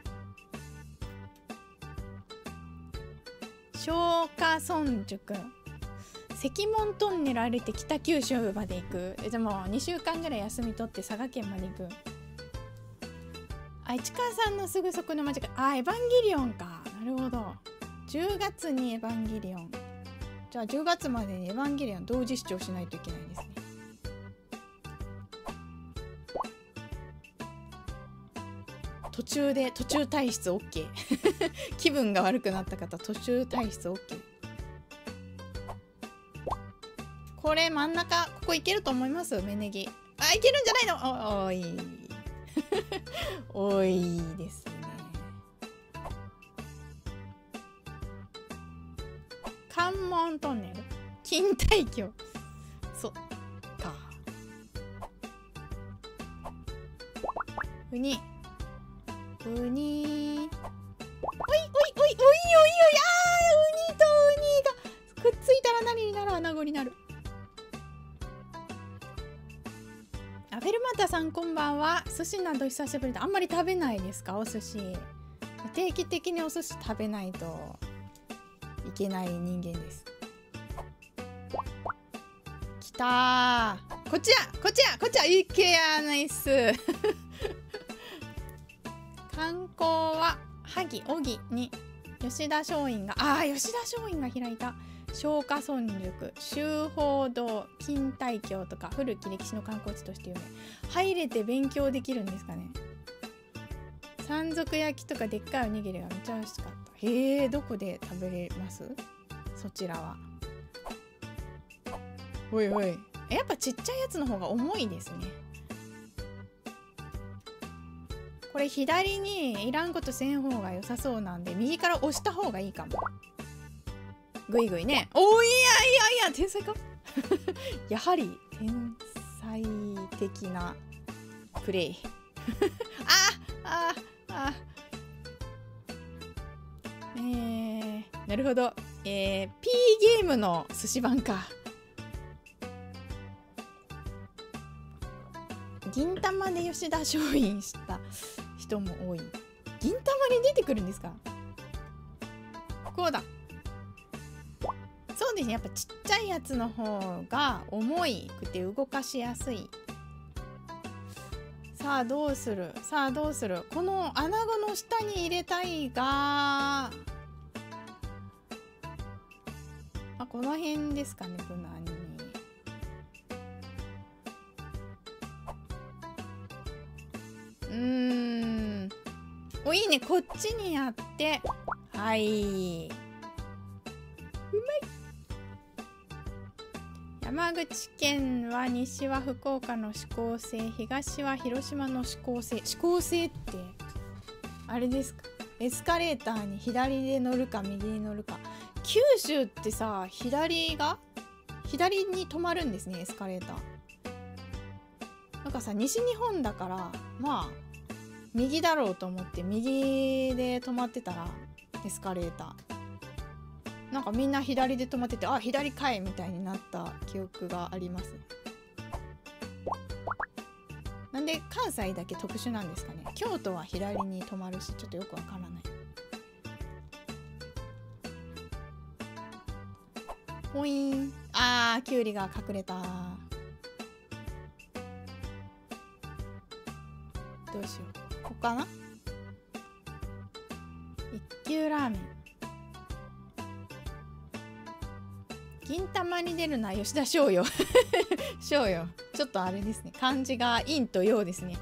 松下村塾、関門トンネル歩いて北九州まで行く。じゃあもう2週間ぐらい休み取って佐賀県まで行く。あ、市川さんのすぐそこの町が、あ、エヴァンゲリオンか。なるほど。10月にエヴァンゲリオン。じゃあ10月までにエヴァンゲリオン同時視聴しないといけないですね。途中退出 OK 気分が悪くなった方、途中退出 OK。 これ真ん中、ここいけると思います。芽ネギ、あ、いけるんじゃないの。おいおいですね。関門トンネル、錦帯橋、そっか。ウニおいおいおいおいおいおい、あー、ウニとウニがくっついたら何になる。アナゴになる。あ、フェルマタさんこんばんは。寿司など久しぶりで、あんまり食べないですか、お寿司。定期的にお寿司食べないといけない人間です。きたー、こっちやいけや、ナイス観光は萩荻に吉田松陰が、吉田松陰が開いた松下村塾、修法堂、錦帯橋とか古き歴史の観光地として有名。入れて勉強できるんですかね。山賊焼きとかでっかいおにぎりがめっちゃ美味しかった。へえ、どこで食べれます？そちらは。おいおい、やっぱちっちゃいやつの方が重いですね。これ左にいらんことせん方が良さそうなんで、右から押した方がいいかも。ぐいぐいね。おー、いや天才かやはり天才的なプレイなるほど。P ゲームの寿司版か。銀玉で吉田松陰した人も多い。銀玉に出てくるんですか。こうだ。そうですね、やっぱちっちゃいやつの方が重いくて動かしやすい。さあどうする。この穴子の下に入れたいが、この辺ですかね。無難にお、いいね、こっちにやって、はい、うまい。山口県は西は福岡の指向性、東は広島の指向性。指向性ってあれですか。エスカレーターに左で乗るか右に乗るか。九州ってさ、左に止まるんですね、エスカレーター。なんかさ、西日本だからまあ右だろうと思って右で止まってたら、エスカレーターなんかみんな左で止まってて、あ、左かいみたいになった記憶がありますね。なんで関西だけ特殊なんですかね。京都は左に止まるし、ちょっとよくわからない。 ほいん。あー、きゅうりが隠れた。どうしよう。ここかな。一級ラーメン。銀玉に出るのは吉田翔陽。翔陽。ちょっとあれですね。漢字が陰と陽ですね。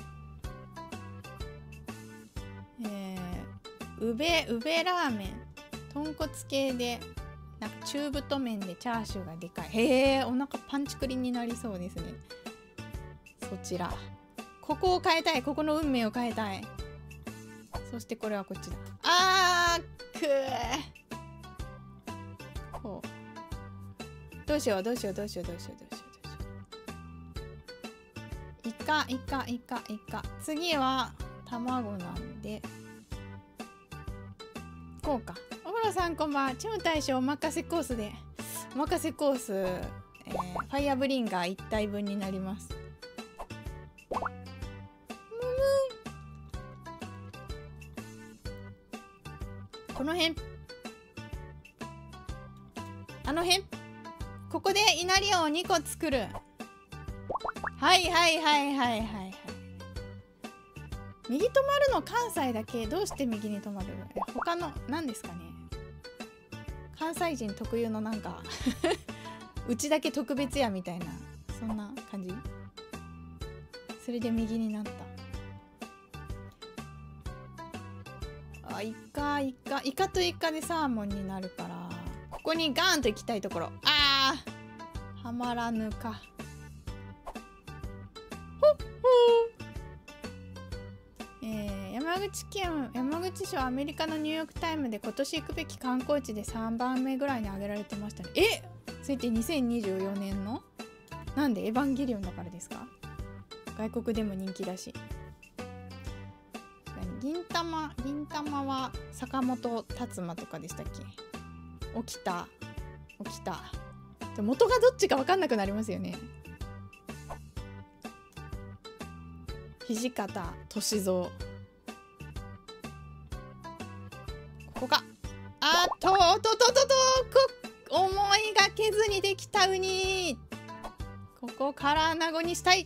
うべラーメン。豚骨系で、なんか中太麺でチャーシューがでかい。へえ、お腹パンチクリになりそうですね。そちら。ここを変えたい。ここの運命を変えたい。そしてこれはこっちだ。あーくー。こう。どうしよう。イカ。次は卵なんで。こうか。お風呂さんこんばんは。チム大将お任せコースで。お任せコース、ファイアブリンガー1体分になります。この辺。あの辺。ここで稲荷を2個作る。はい。右止まるの関西だけ。どうして右に止まる？他の何ですかね。関西人特有のなんかうちだけ特別やみたいな、そんな感じ。それで右になった。あ、イカとイカでサーモンになるから、ここにガーンと行きたいところ。あー、はまらぬか。山口市はアメリカのニューヨークタイムで今年行くべき観光地で3番目ぐらいに挙げられてましたね。ついて2024年のなんでエヴァンゲリオンだからですか？外国でも人気だし。銀玉は坂本達馬とかでしたっけ？起きた。元がどっちか分かんなくなりますよね。土方歳三。ここか。思いがけずにできたウニ。ここから穴子にしたい。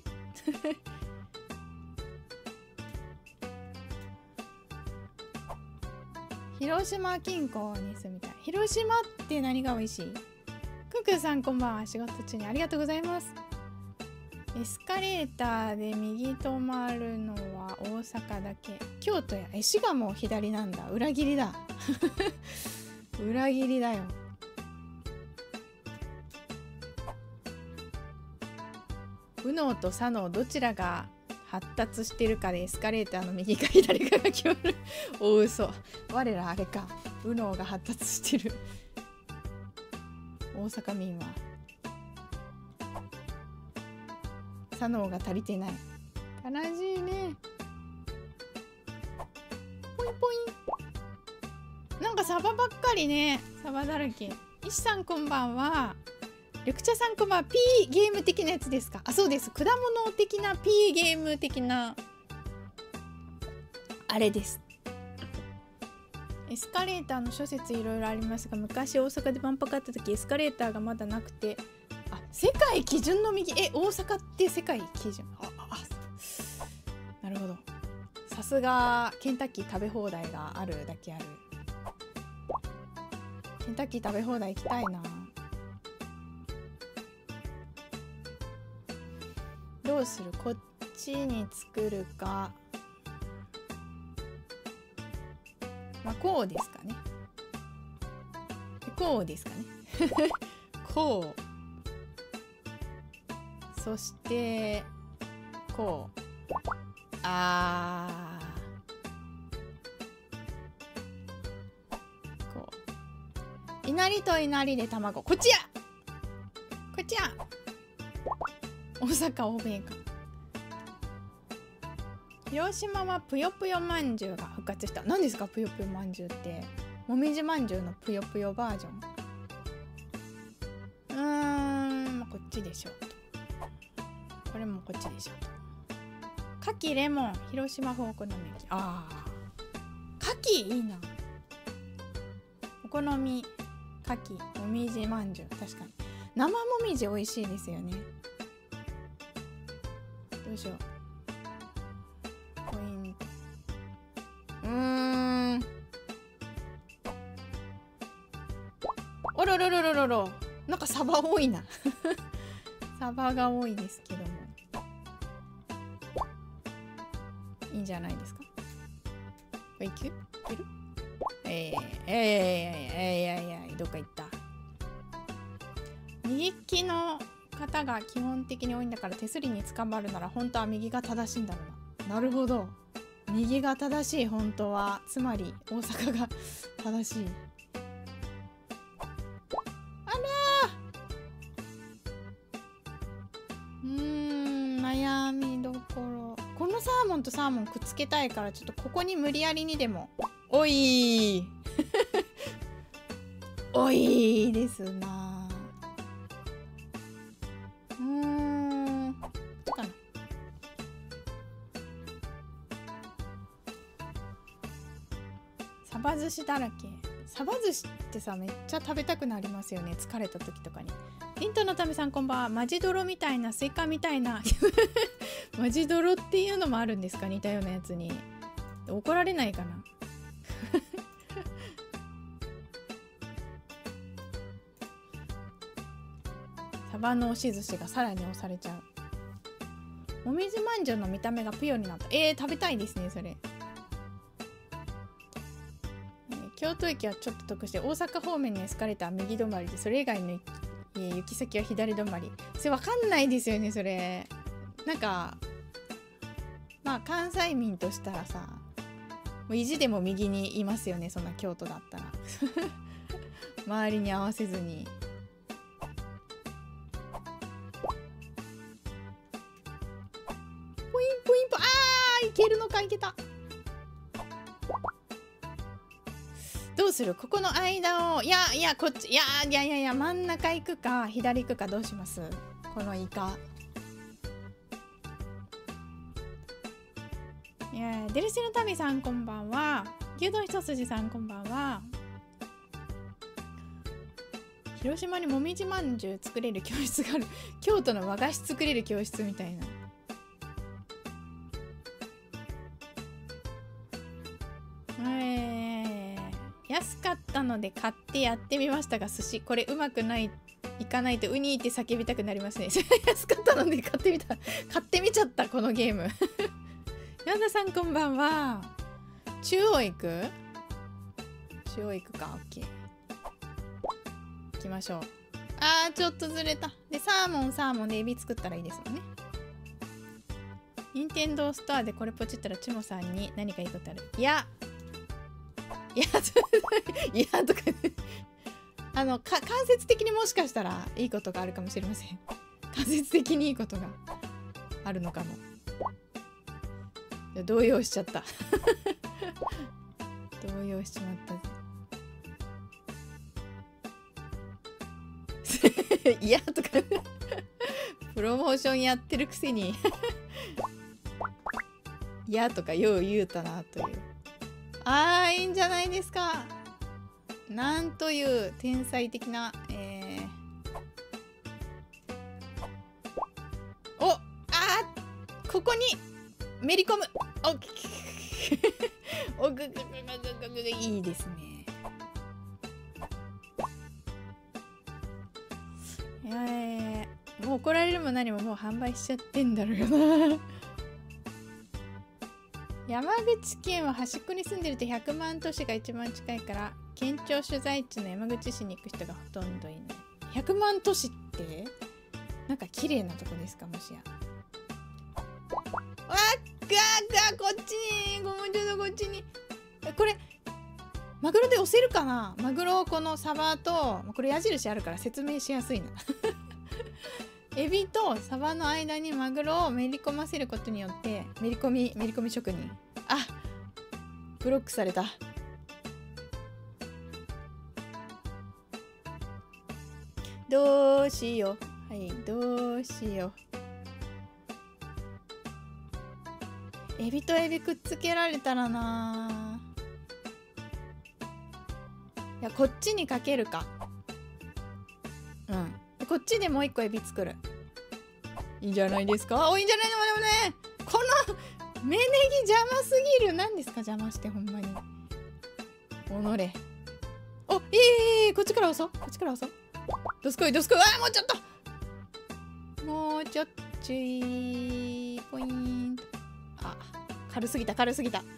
広島近郊に住みたい。広島って何が美味しい？ククさんこんばんは。仕事中にありがとうございます。エスカレーターで右止まるのは大阪だけ。京都や滋賀も左なんだ。裏切りだ。裏切りだよ。右脳と左脳どちらが発達してるかでエスカレーターの右か左かが決まる。大嘘。我らあれか。右脳が発達してる。大阪民は左脳が足りてない。悲しいね。ポインポイン。なんかサバばっかりね。サバだらけ。石さんこんばんは。緑茶さんこんばんは。P ゲーム的なやつですか？あ、そうです。果物的な P ゲーム的なあれです。エスカレーターの諸説いろいろありますが、昔大阪で万博あった時エスカレーターがまだなくて、あ、世界基準の右、大阪って世界基準。なるほど。さすがケンタッキー食べ放題があるだけある。ケンタッキー食べ放題行きたいな。どうする？こっちに作るか。まあこうですかね。こうですかね。こう。そしてこう。こう。稲荷と稲荷で卵。こっちや。こっちや。大阪欧米か。広島はぷよぷよまんじゅうが復活した。何ですかぷよぷよまんじゅうって？もみじまんじゅうのぷよぷよバージョン。まあ、こっちでしょうと。これもこっちでしょうと。牡蠣レモン広島風お好み焼き。牡蠣いいな。お好み牡蠣、もみじまんじゅう。確かに生もみじ美味しいですよね。どうしよう。ポイント。おろろろろろろ。なんかサバ多いな。サバが多いですけども。いいんじゃないですか。これいける？どっか行った。右利きの方が基本的に多いんだから手すりに捕まるなら本当は右が正しいんだろうな。なるほど。右が正しい本当は。つまり大阪が正しい。あらー。悩みどころ。このサーモンとサーモンくっつけたいからちょっとここに無理やりにでも。おいおいですな。こっちかな。サバ寿司だらけ。サバ寿司ってさ、めっちゃ食べたくなりますよね。疲れた時とかに。リントのためさんこんばんは。マジドロみたいなスイカみたいなマジドロっていうのもあるんですか、似たようなやつに。怒られないかなサバの押し寿司がさらに押されちゃう。もみじまんじゅうの見た目がぷよになった。食べたいですねそれ。京都駅はちょっと得して、大阪方面のエスカレーターは右止まりで、それ以外の行き先は左止まり。それわかんないですよねそれ。なんかまあ関西民としたらさ、もう意地でも右にいますよね、そんな京都だったら周りに合わせずに。ポインポインポ、いけるのか。いけた。どうする、ここの間を。いやこっち、いや真ん中行くか左行くか、どうします。このイカ。デルシの民さんこんばんは。牛丼一筋さんこんばんは。広島にもみじまんじゅう作れる教室がある。京都の和菓子作れる教室みたいな。安かったので買ってやってみましたが、寿司これうまくいかないとウニーって叫びたくなりますね。安かったので買ってみちゃったこのゲームヤンダさんこんばんは。中央行くか。オッケー。行きましょう。ちょっとずれた。でサーモンでエビ作ったらいいですもんね。任天堂ストアでこれポチったらチモさんに何かいいことある。いやとか間接的にもしかしたらいいことがあるかもしれません。間接的にいいことがあるのかも。動揺しちゃった動揺しちまったぜいやとかプロモーションやってるくせにいやとかよう言うたなという。いいんじゃないですか。なんという天才的な、ここにめり込む。いいですね。もう怒られるも何ももう販売しちゃってんだろうな山口県は端っこに住んでると100万都市が一番近いから、県庁所在地の山口市に行く人がほとんどいない。100万都市ってなんか綺麗なとこですか、もしや。こっちにごめん、ちょっとこっちに。これマグロで押せるかな。マグロ、このサバとこれ矢印あるから説明しやすいなエビとサバの間にマグロをめり込ませることによって、めり込み職人、ブロックされた。どうしよう。どうしよう。エビとエビくっつけられたらな。いやこっちにかけるか。 うん。でこっちでもう一個エビ作る。いいんじゃないですか。お、いいんじゃないの。でもね、この芽ネギ邪魔すぎる。何ですか、邪魔してほんまに。おのれ。お、こっちから押そう。こっちから押そう。どすこいどすこい。あ、もうちょっと。もうちょっちい。ポイント。あ、軽すぎた軽すぎた。ど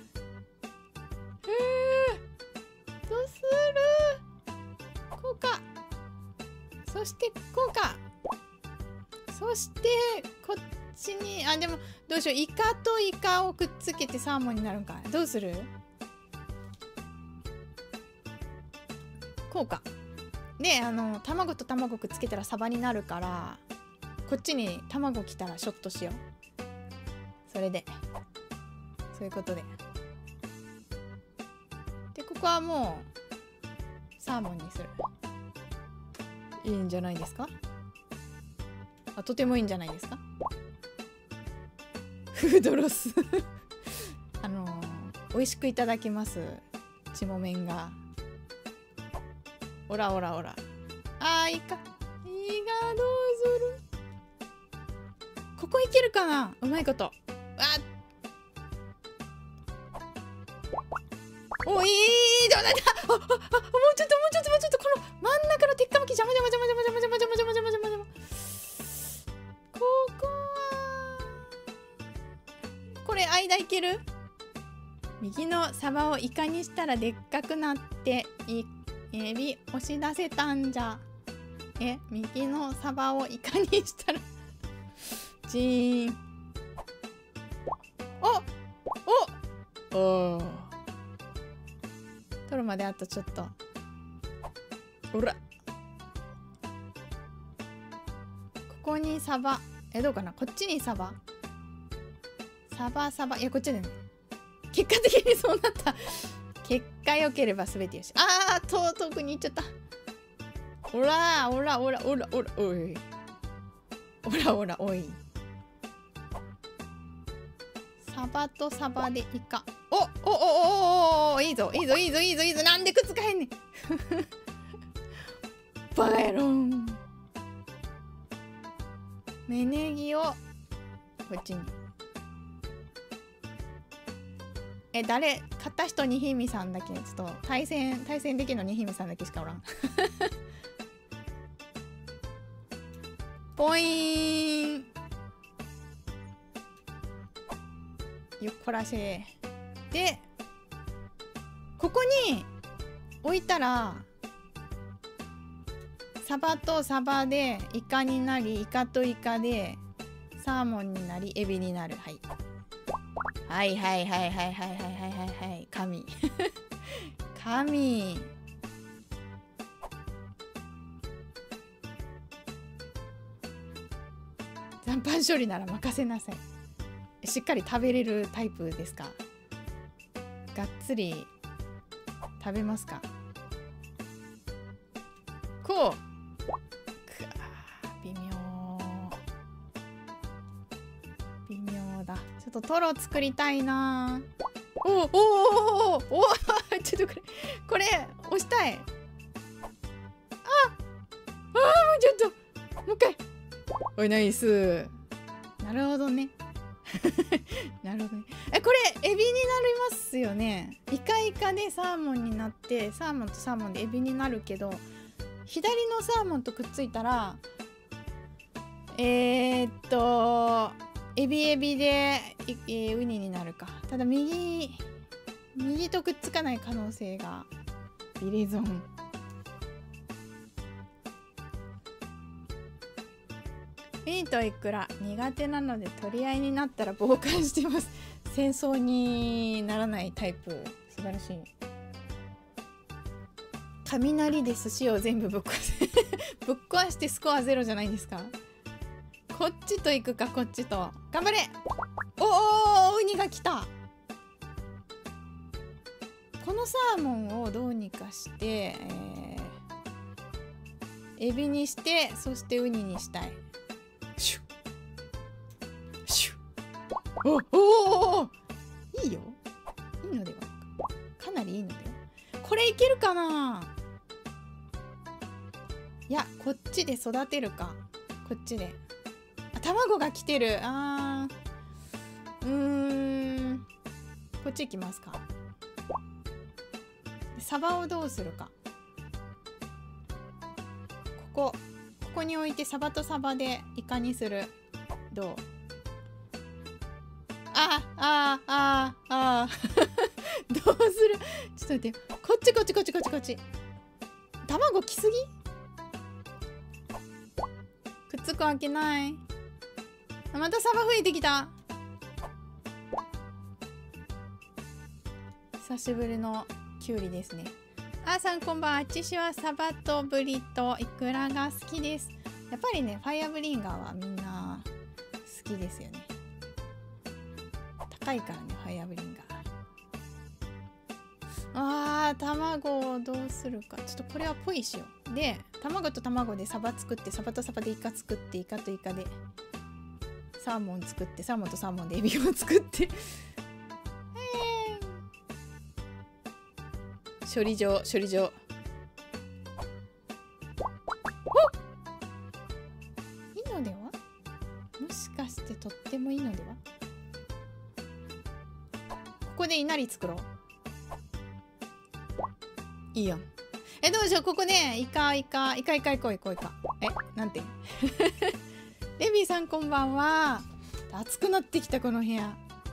うする。こうか。そしてこうか。そしてこっちに、あ、でもどうしよう。イカとイカをくっつけてサーモンになるんか。どうする。こうか。で、卵と卵くっつけたらサバになるから、こっちに卵来たらショットしよう。それでそういうことで。で、ここはもうサーモンにする。いいんじゃないですか。あ、とてもいいんじゃないですか。フードロス美味しくいただきます。ちも麺が。おらおらおら。あー、いいか。いいが、どうする。ここいけるかな。うまいこと。お、いい。どうなった。もうちょっともうちょっともうちょっと。この真ん中の鉄火巻き邪魔邪魔邪魔邪魔邪魔邪魔邪魔邪魔邪魔邪魔邪魔。ここはこれ間いける。右のサバをイカにしたらでっかくなってエビ押し出せたんじゃ。右のサバをイカにしたらジーン。お取るまであとちょっと。ほら、ここにサバ。どうかな。こっちにサバ。いや、こっちでね。結果的にそうなった。結果良ければ全てよし。あー、遠くに行っちゃった。おらおらおらおらおらおい。おらおらおい。サバとサバでイカ。お、いいぞいいぞいいぞいいぞいいぞ。なんでくっつかへんねん。バカ野郎。芽ネギをこっちに。誰買った人にひみさんだけ。ちょっと対戦できるのにひみさんだけしかおらん。ポイーン。よっこらせで、ここに置いたらサバとサバでイカになり、イカとイカでサーモンになり、エビになる。はいはいはいはいはいはいはいはいはい。神神。残飯処理なら任せなさい。しっかり食べれるタイプですか。がっつり食べますか。こう。微妙だ。ちょっとトロ作りたいな。おちょっとこれ押したい。もうちょっともう一回。おい、ナイス。なるほどね。なるほどね。これエビになりますよね。イカイカでサーモンになって、サーモンとサーモンでエビになるけど、左のサーモンとくっついたらエビでウニになるか。ただ右とくっつかない可能性がビリゾン。ウニとイクラ苦手なので取り合いになったら傍観してます。戦争にならないタイプ。素晴らしい。雷で寿司を全部ぶっ壊せぶっ壊してスコア0じゃないんですか。こっちと行くか、こっちと。頑張れ。ウニが来た。このサーモンをどうにかして、エビにして、そしてウニにしたい。シュッシュッ。いいよ。いいのでは。かなりいいのでは。これいけるかな。 いやこっちで育てるか。こっちで卵が来てる。こっち行きますか。サバをどうするか。ここに置いてサバとサバでイカにする。どう？どうする？ちょっと待って。こっち。卵来すぎ？くっつくわけない。またサバ増えてきた。久しぶりのキュウリですね。さんこんばんは。あちしはサバとブリとイクラが好きです。やっぱりねファイアブリンガーはみんな好きですよね。高いからねファイアブリンガー。卵をどうするか。ちょっとこれはポイしよう。で卵と卵でサバ作って、サバとサバでイカ作って、イカとイカでサーモン作って、サーモンとサーモンでエビを作って処理場。いいのでは？もしかしてとってもいいのでは？ここで稲荷作ろう。いいやん。どうしよう。ここねイカ行こう。なんてレビーさんこんばんは。暑くなってきたこの部屋。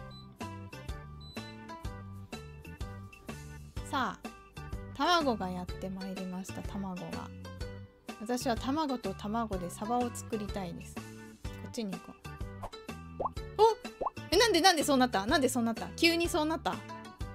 さあ卵がやってまいりました。卵が。私は卵と卵でサバを作りたいです。こっちに行こう。なんでそうなった？急にそうなった？もう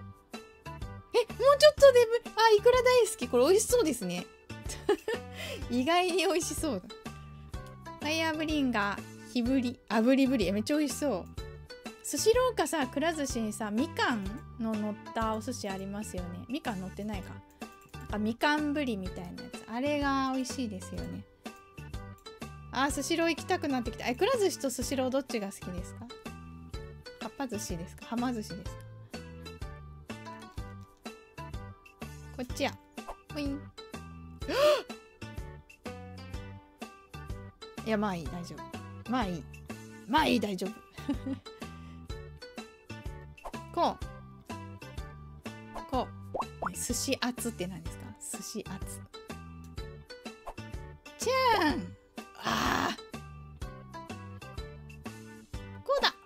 ちょっとでイクラ大好き。これ美味しそうですね意外に美味しそうだ。ファイアブリンガー、火ぶり、炙りぶり、めっちゃ美味しそう。スシローかさ、くら寿司にさ、みかんの乗ったお寿司ありますよね。みかん乗ってないか。みかんぶりみたいなやつ。あれが美味しいですよね。スシロー行きたくなってきた。くら寿司とスシローどっちが好きですか？かっぱ寿司ですか？はま寿司ですか？こっちや。ほいん。いや、まあいい、大丈夫。大丈夫。こう。寿司厚って何ですか？寿司厚。じゃん。こうだ。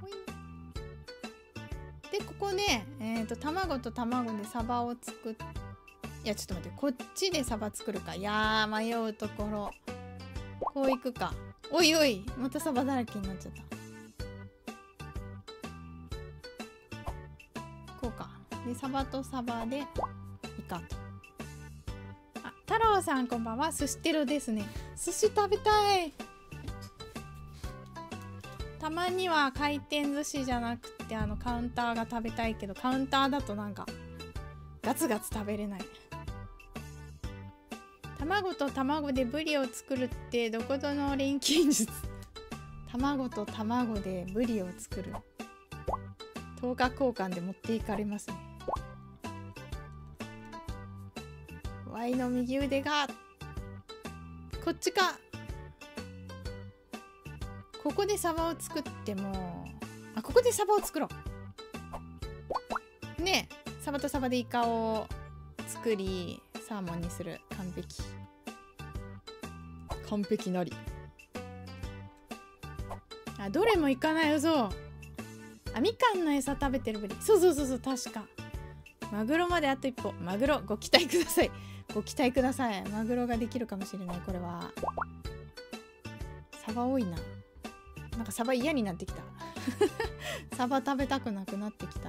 で、ここね、卵と卵でサバを作っ。いや、ちょっと待って、こっちでサバ作るか。いやー、迷うところ。こういくか。おいおい、またサバだらけになっちゃった。こうか。で、サバとサバでイカと。太郎さんこんばんは。寿司テロですね。寿司食べたい。たまには回転寿司じゃなくてカウンターが食べたいけど、カウンターだとなんかガツガツ食べれない。卵と卵でブリを作るってどこぞの錬金術。卵と卵でブリを作る。10日交換で持っていかれますね。ワイの右腕がこっちか。ここでサバを作ってもここでサバを作ろうね。サバとサバでイカを作りサーモンにする。完璧なり。どれもいかないぞ。みかんの餌食べてるぶり。そう確か。マグロまであと一歩。マグロご期待ください。マグロができるかもしれない。これはサバ多いな。なんかサバ嫌になってきたサバ食べたくなくなってきた。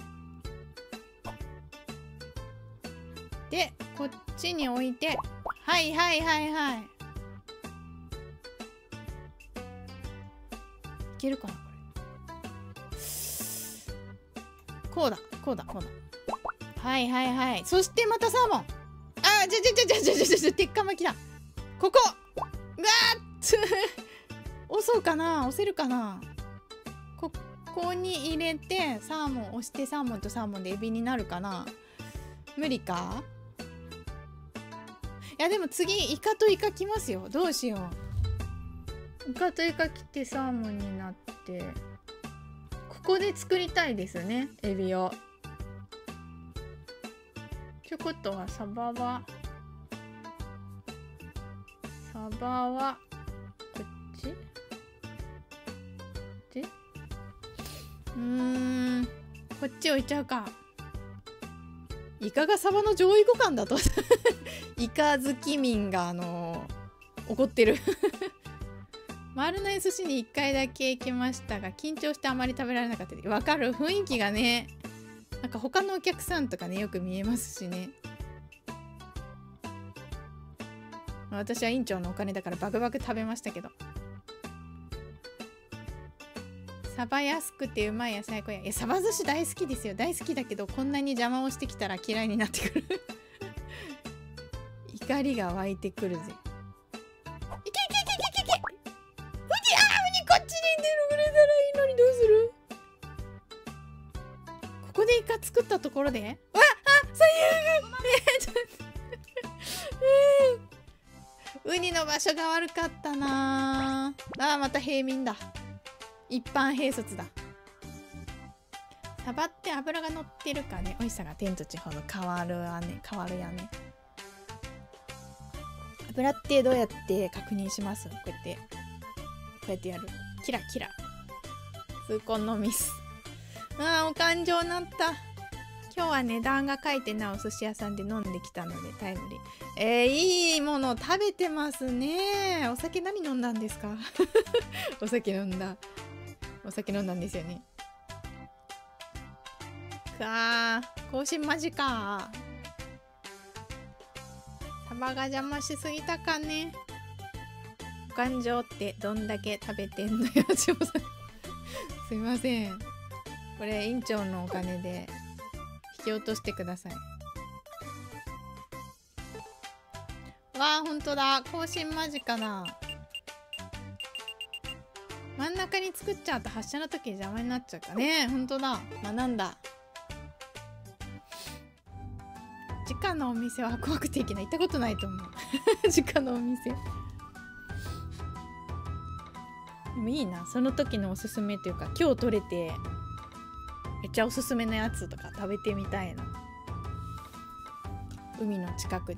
でこっちに置いて、はいいけるかなこれ。こうだはいそしてまたサーモン。鉄火巻きだ。ここ押せるかな。ここに入れてサーモン押して、サーモンとサーモンでエビになるかな。無理か。 いやでも次イカとイカ来ますよ。どうしよう。イカとイカ来てサーモンになって、ここで作りたいですね、エビを。ってことはサバはこっちで、こっち置いちゃうか。イカがサバの上位互換だとイカ好き民が怒ってる丸の寿司に1回だけ行きましたが緊張してあまり食べられなかった。わかる、雰囲気がね、なんか他のお客さんとかねよく見えますしね。私は院長のお金だからバクバク食べましたけど。サバ安くてうまい野菜小屋。いやサバ寿司大好きですよ。大好きだけどこんなに邪魔をしてきたら嫌いになってくる怒りが湧いてくるぜ。いけいけいけいけいけいけ、ウニ、ウニこっちに出てくれたらいいのにどうする。ここでイカ作ったところで、わっ、最悪ウニの場所が悪かったなあ。また平民だ。一般兵卒だ。サバって脂が乗ってるかね、美味しさが天と地ほど変わるやね。油ってどうやって確認します？こうやってやる。キラキラ。痛恨のミス。お感情なった。今日は値段が書いてないお寿司屋さんで飲んできたのでタイムリー。いいもの食べてますね。お酒何飲んだんですかお酒飲んだんですよね。更新間近。サバが邪魔しすぎたかね。お感情ってどんだけ食べてんのよすいません、これ院長のお金で引き落としてください。わあほんとだ、更新間近だ。真ん中に作っちゃうと発射の時邪魔になっちゃうかね。ほんとだ、学んだ。直のお店は怖くて行けない。行ったことないと思う直のお店でもいいな、その時のおすすめというか今日取れてめっちゃおすすめのやつとか食べてみたいな。海の近くで。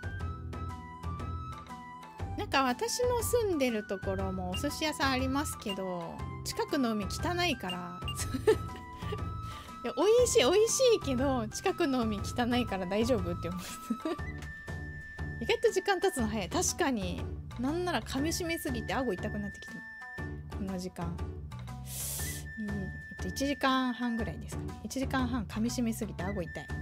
なんか私の住んでるところもお寿司屋さんありますけど近くの海汚いからいや美味しいけど近くの海汚いから大丈夫って思う意外と時間経つの早い。確かになんなら噛みしめすぎて顎痛くなってきたこの時間。1時間半ぐらいですかね。1時間半噛みしめすぎて顎痛い。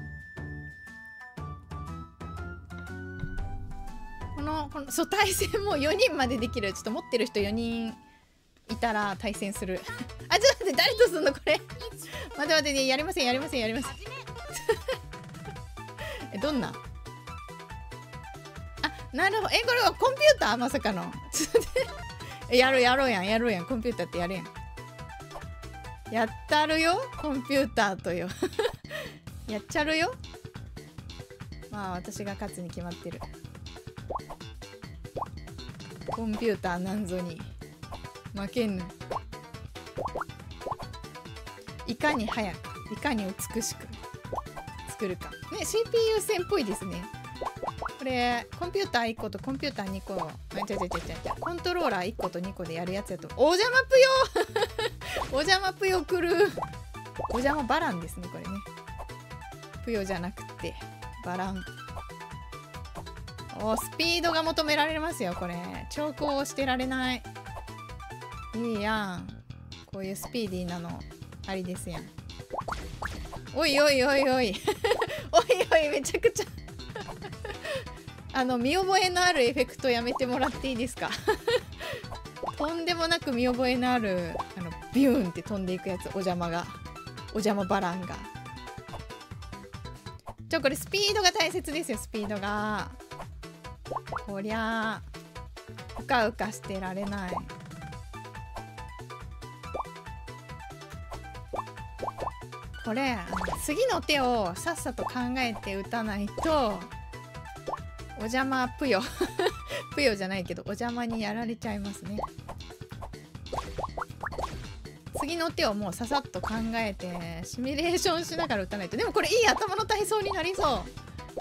そう対戦も4人までできる。ちょっと持ってる人4人いたら対戦するあ、ちょっと待って、誰とすんのこれ待って、やりませんどんななるほど。これはコンピューターまさかのやるやんコンピューターってやるやん。やったるよコンピューターとよやっちゃるよ。まあ私が勝つに決まってる。コンピューターなんぞに負けんぬ。いかに早くいかに美しく作るかね。 CPU 戦っぽいですねこれ。コンピューター1個とコンピューター2個、コントローラー1個と2個でやるやつやと。お邪魔ぷよお邪魔ぷよ来る。お邪魔バランですねこれね。ぷよじゃなくてバラン。スピードが求められますよこれ。長考してられない。いいやん、こういうスピーディーなのありですやん。おいおいめちゃくちゃ見覚えのあるエフェクトやめてもらっていいですかとんでもなく見覚えのあるビューンって飛んでいくやつ。お邪魔バランが。これスピードが大切ですよ。スピードがこりゃうかうかしてられない。これ次の手をさっさと考えて打たないとお邪魔ぷよぷよじゃないけどお邪魔にやられちゃいますね。次の手をもうささっと考えてシミュレーションしながら打たないと。でもこれいい頭の体操になりそう。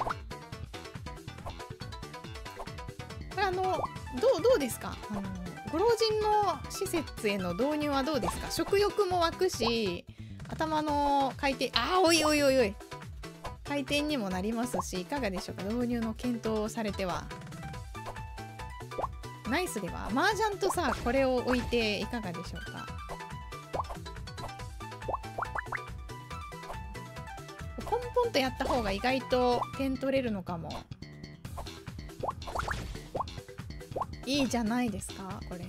これどうですか？ご老人の施設への導入はどうですか？食欲も湧くし、頭の回転、おいおいおいおい、回転にもなりますし、いかがでしょうか？導入の検討をされては。ナイスでは。麻雀とさ、これを置いていかがでしょうか？ポンポンとやった方が意外と点取れるのかも。いいじゃないですかこれ。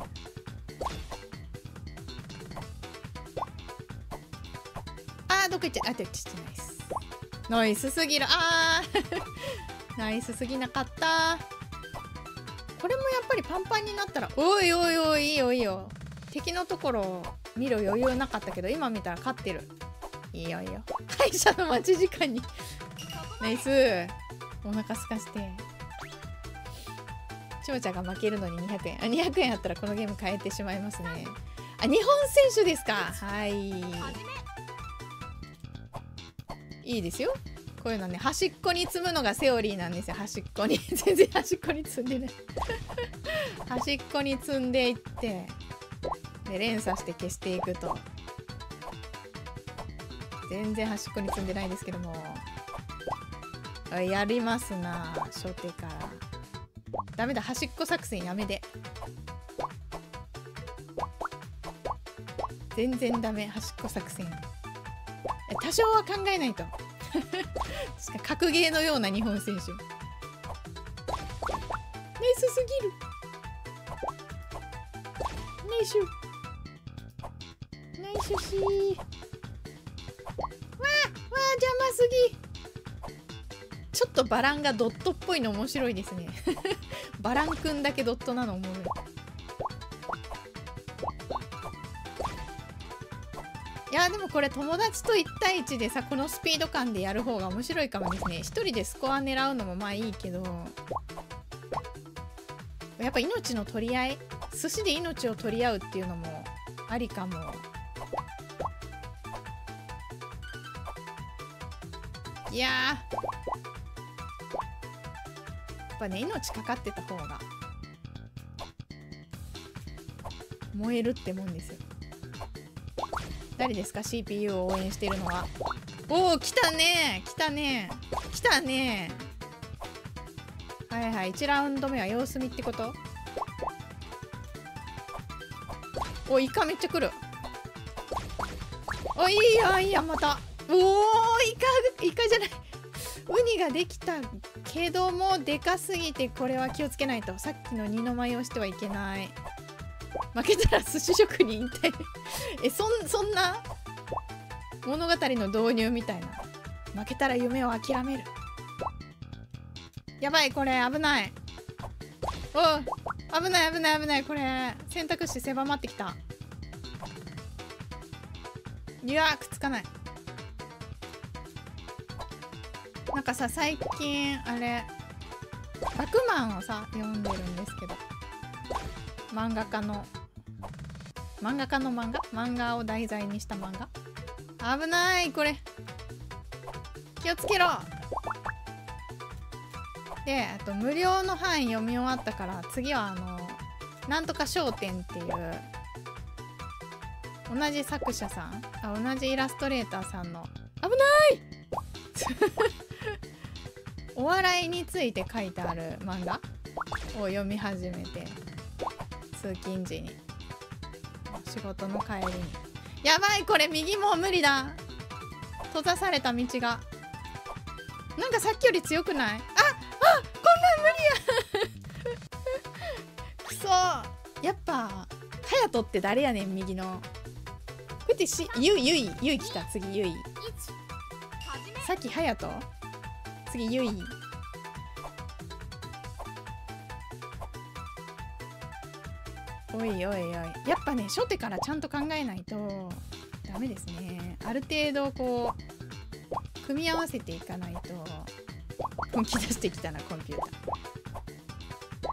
どこ行っちゃナイスナイスすぎる。ナイスすぎなかった。これもやっぱりパンパンになったら、おいおいおい、いいよいいよ。敵のところを見る余裕なかったけど今見たら勝ってる。いいよいいよ。歯医者の待ち時間にナイス。お腹すかしてちょうちゃんが負けるのに200円。200円あったらこのゲーム変えてしまいますね。日本選手ですか？はい、いいですよ。こういうのね、端っこに積むのがセオリーなんですよ。端っこに全然端っこに積んでない端っこに積んでいってで連鎖して消していくと。全然端っこに積んでないですけども、やりますな初手から。ダメだ、端っこ作戦やめで。全然ダメ、端っこ作戦。多少は考えないと格ゲーのような日本選手。ナイスすぎる。ナイスナイスしー。邪魔すぎ。ちょっとバランがドットっぽいの面白いですねバランくんだけドットなのおもろい。いやでもこれ友達と1対1でさ、このスピード感でやる方が面白いかもですね。一人でスコア狙うのもまあいいけど、やっぱ命の取り合い、寿司で命を取り合うっていうのもありかも。いやー、やっぱね、命かかってた方が燃えるってもんですよ。誰ですか CPU を応援してるのは。おお、来たね来たね来たね。はいはい、1ラウンド目は様子見ってこと。お、イカめっちゃ来る。お、いいやいいや、また。おお、イカじゃないウニができたけどもでかすぎて、これは気をつけないと。さっきの二の舞をしてはいけない。負けたら寿司職人引退そんな物語の導入みたいな。負けたら夢を諦める。やばい、これ危ない。おう、危ない危ない危ない。これ選択肢狭まってきた。いやくっつかない。なんかさ、最近あれバクマンをさ読んでるんですけど、漫画を題材にした漫画。危ない、これ気をつけろ。で、あと無料の範囲読み終わったから、次はなんとか商店っていう同じ作者さん、同じイラストレーターさんの、危ないお笑いについて書いてある漫画を読み始めて、通勤時に、仕事の帰りに。やばい、これ右もう無理だ。閉ざされた道がなんかさっきより強くない？こんなん無理やくそ。やっぱ隼人って誰やねん。右のこうやってゆい来た。次ゆい。さっき隼人、次ゆい。おいおいおい、やっぱね、初手からちゃんと考えないとダメですね。ある程度こう組み合わせていかないと。本気出してきたなコンピューター。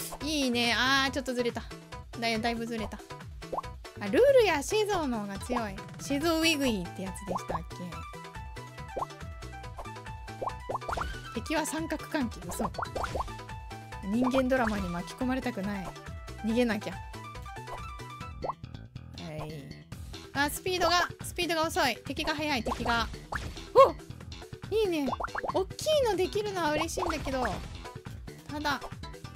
いいね。あーちょっとずれた。だいぶずれた。あ、ルールやシェゾーの方が強い。シェゾーウィグイってやつでしたっけ。敵は三角関係。嘘。人間ドラマに巻き込まれたくない。逃げなきゃ。はい。あ、スピードが遅い。敵が速い。敵が。お、いいね。大きいのできるのは嬉しいんだけど、ただ、うわっ、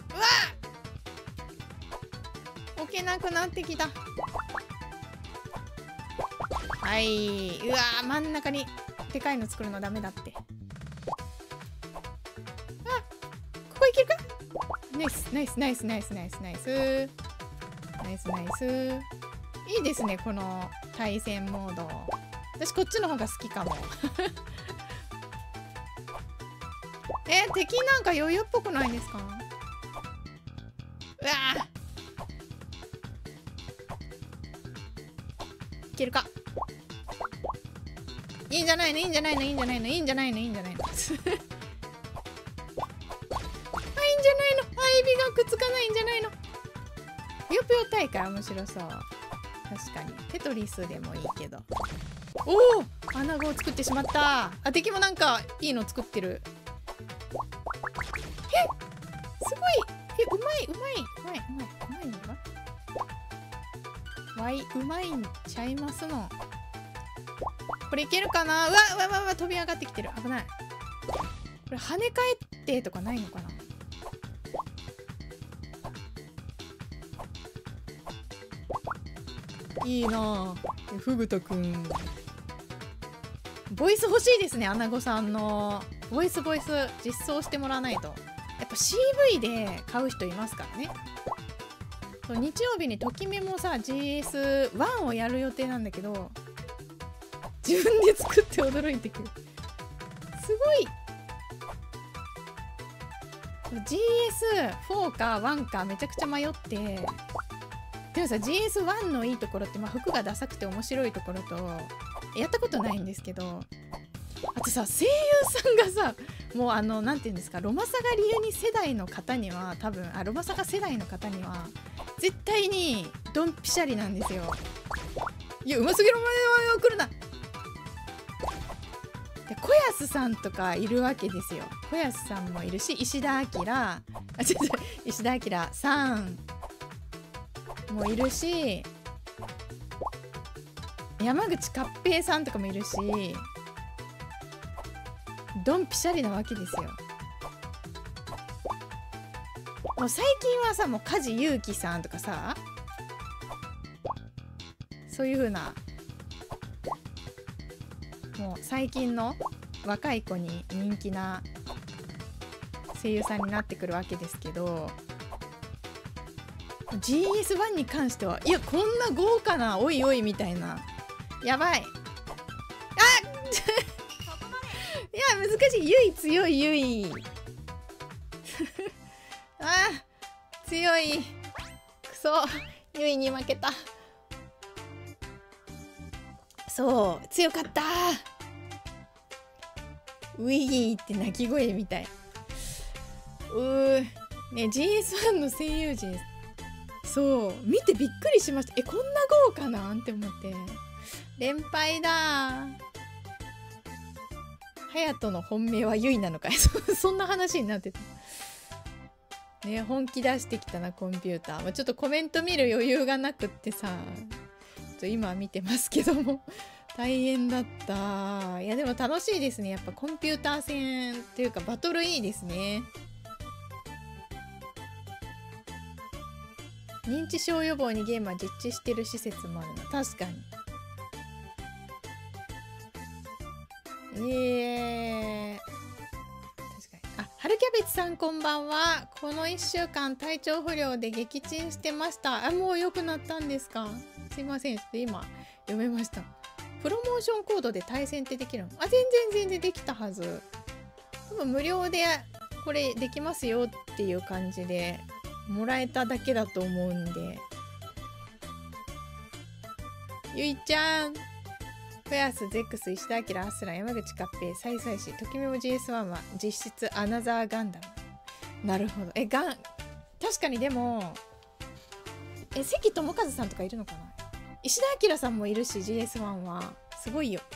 置けなくなってきた。はい。うわー、真ん中にでかいの作るのダメだって。あ、ここいけるか。ナイスナイスナイスナイスナイスナイスナイスナイス。いいですね、この対戦モード。私こっちの方が好きかも。敵なんか余裕っぽくないですか。うわー、いけるか。いいんじゃないの、いいんじゃないの、いいんじゃないの、いいんじゃないの、いいんじゃないの。あ、いいんじゃないの。あ、エビがくっつかないんじゃないの。ぷよぷよ大会面白そう。確かにテトリスでもいいけど。おお、穴子を作ってしまった。あ、敵もなんかいいの作ってる。すごい。うまいのか。うまいんちゃいますの。これいけるかな。うわ飛び上がってきてる。危ない。これ跳ね返ってとかないのかな。いいなぁ、フグタくん。ボイス欲しいですね、アナゴさんのボイス実装してもらわないと。やっぱ CV で買う人いますからね。日曜日にときめもさ GS1 をやる予定なんだけど、自分で作って驚いてくる。すごい。GS4 か1かめちゃくちゃ迷って。でもさ GS1 のいいところって、まあ、服がダサくて面白いところと、やったことないんですけど、あとさ声優さんがさ、もうなんていうんですか、ロマサガリユニ世代の方には多分、ロマサガ世代の方には絶対にドンピシャリなんですよ。いや、うますぎる、お前は来るな。で小安さんとかいるわけですよ。小安さんもいるし、石田明石田明さんもいるし、山口勝平さんとかもいるし、ドンピシャリなわけですよ。もう最近はさ、もう梶裕貴さんとかさ、そういう風な、もう最近の若い子に人気な声優さんになってくるわけですけど、GS1 に関しては、いや、こんな豪華なおいおいみたいな、やばい。あいや、難しい。ゆい強い、ゆい。あ、強い。くそ、ゆいに負けた。そう、強かった。ウィギーって鳴き声みたい。ね、GS1 の声優陣、そう、見てびっくりしました。こんな豪華なんて思って。連敗だ。隼人の本命はゆいなのかい。そんな話になってた。ね、本気出してきたな、コンピューター。ちょっとコメント見る余裕がなくってさ、今見てますけども、 大変だった。いやでも楽しいですね。やっぱコンピューター戦っていうかバトルいいですね。認知症予防にゲームは実地してる施設もあるな。確かに。確かに。あ、春キャベツさんこんばんは。この1週間体調不良で撃沈してました。あ、もう良くなったんですか。すいません。ちょっと今読めました。プロモーションコードで対戦ってできるの？あ、全然できたはず。多分無料でこれできますよっていう感じでもらえただけだと思うんで。ゆいちゃん、フェアス、ゼックス、石田明、アスラ、山口勝平、サイサイシ、ときめも GS1 は実質アナザーガンダム。なるほど。確かにでも、関智一さんとかいるのかな。石田明さんもいるし、GS1 は。すごいよ。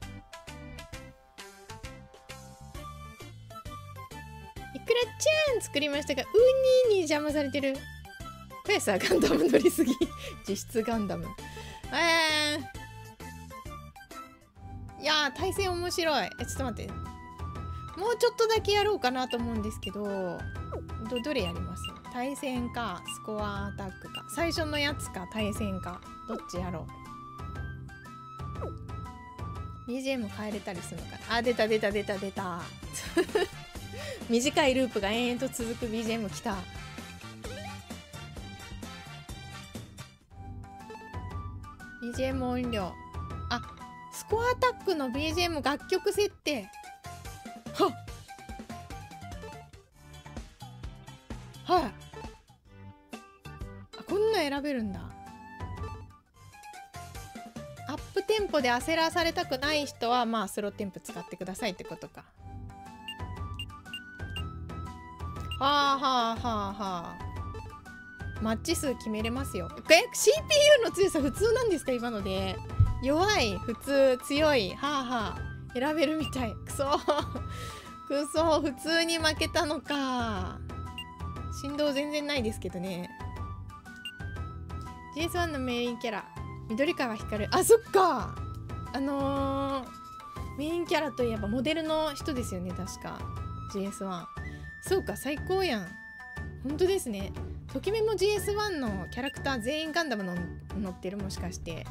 いくらちゃん作りましたが、ウニに邪魔されてる。フェアスはガンダム乗りすぎ。実質ガンダム。いやー、対戦面白い。ちょっと待って。もうちょっとだけやろうかなと思うんですけど、どれやります？対戦か、スコアアタックか。最初のやつか、対戦か。どっちやろう。BGM 変えれたりするのかな。あ、出た。短いループが延々と続く BGM 来た。BGM 音量。あ、スコアアタックの BGM 楽曲設定。はっ。はい。あ、こんな選べるんだ。アップテンポで焦らされたくない人はまあスローテンポ使ってくださいってことか。はあ。マッチ数決めれますよ。CPU の強さ普通なんですか今ので。弱い、普通、強い、選べるみたい。くそ普通に負けたのか。振動全然ないですけどね。GS1 のメインキャラ緑川光。あ、そっか。メインキャラといえばモデルの人ですよね、確か GS1。そうか、最高やん。本当ですね。ときめも GS1 のキャラクター全員ガンダムの乗ってる。もしかして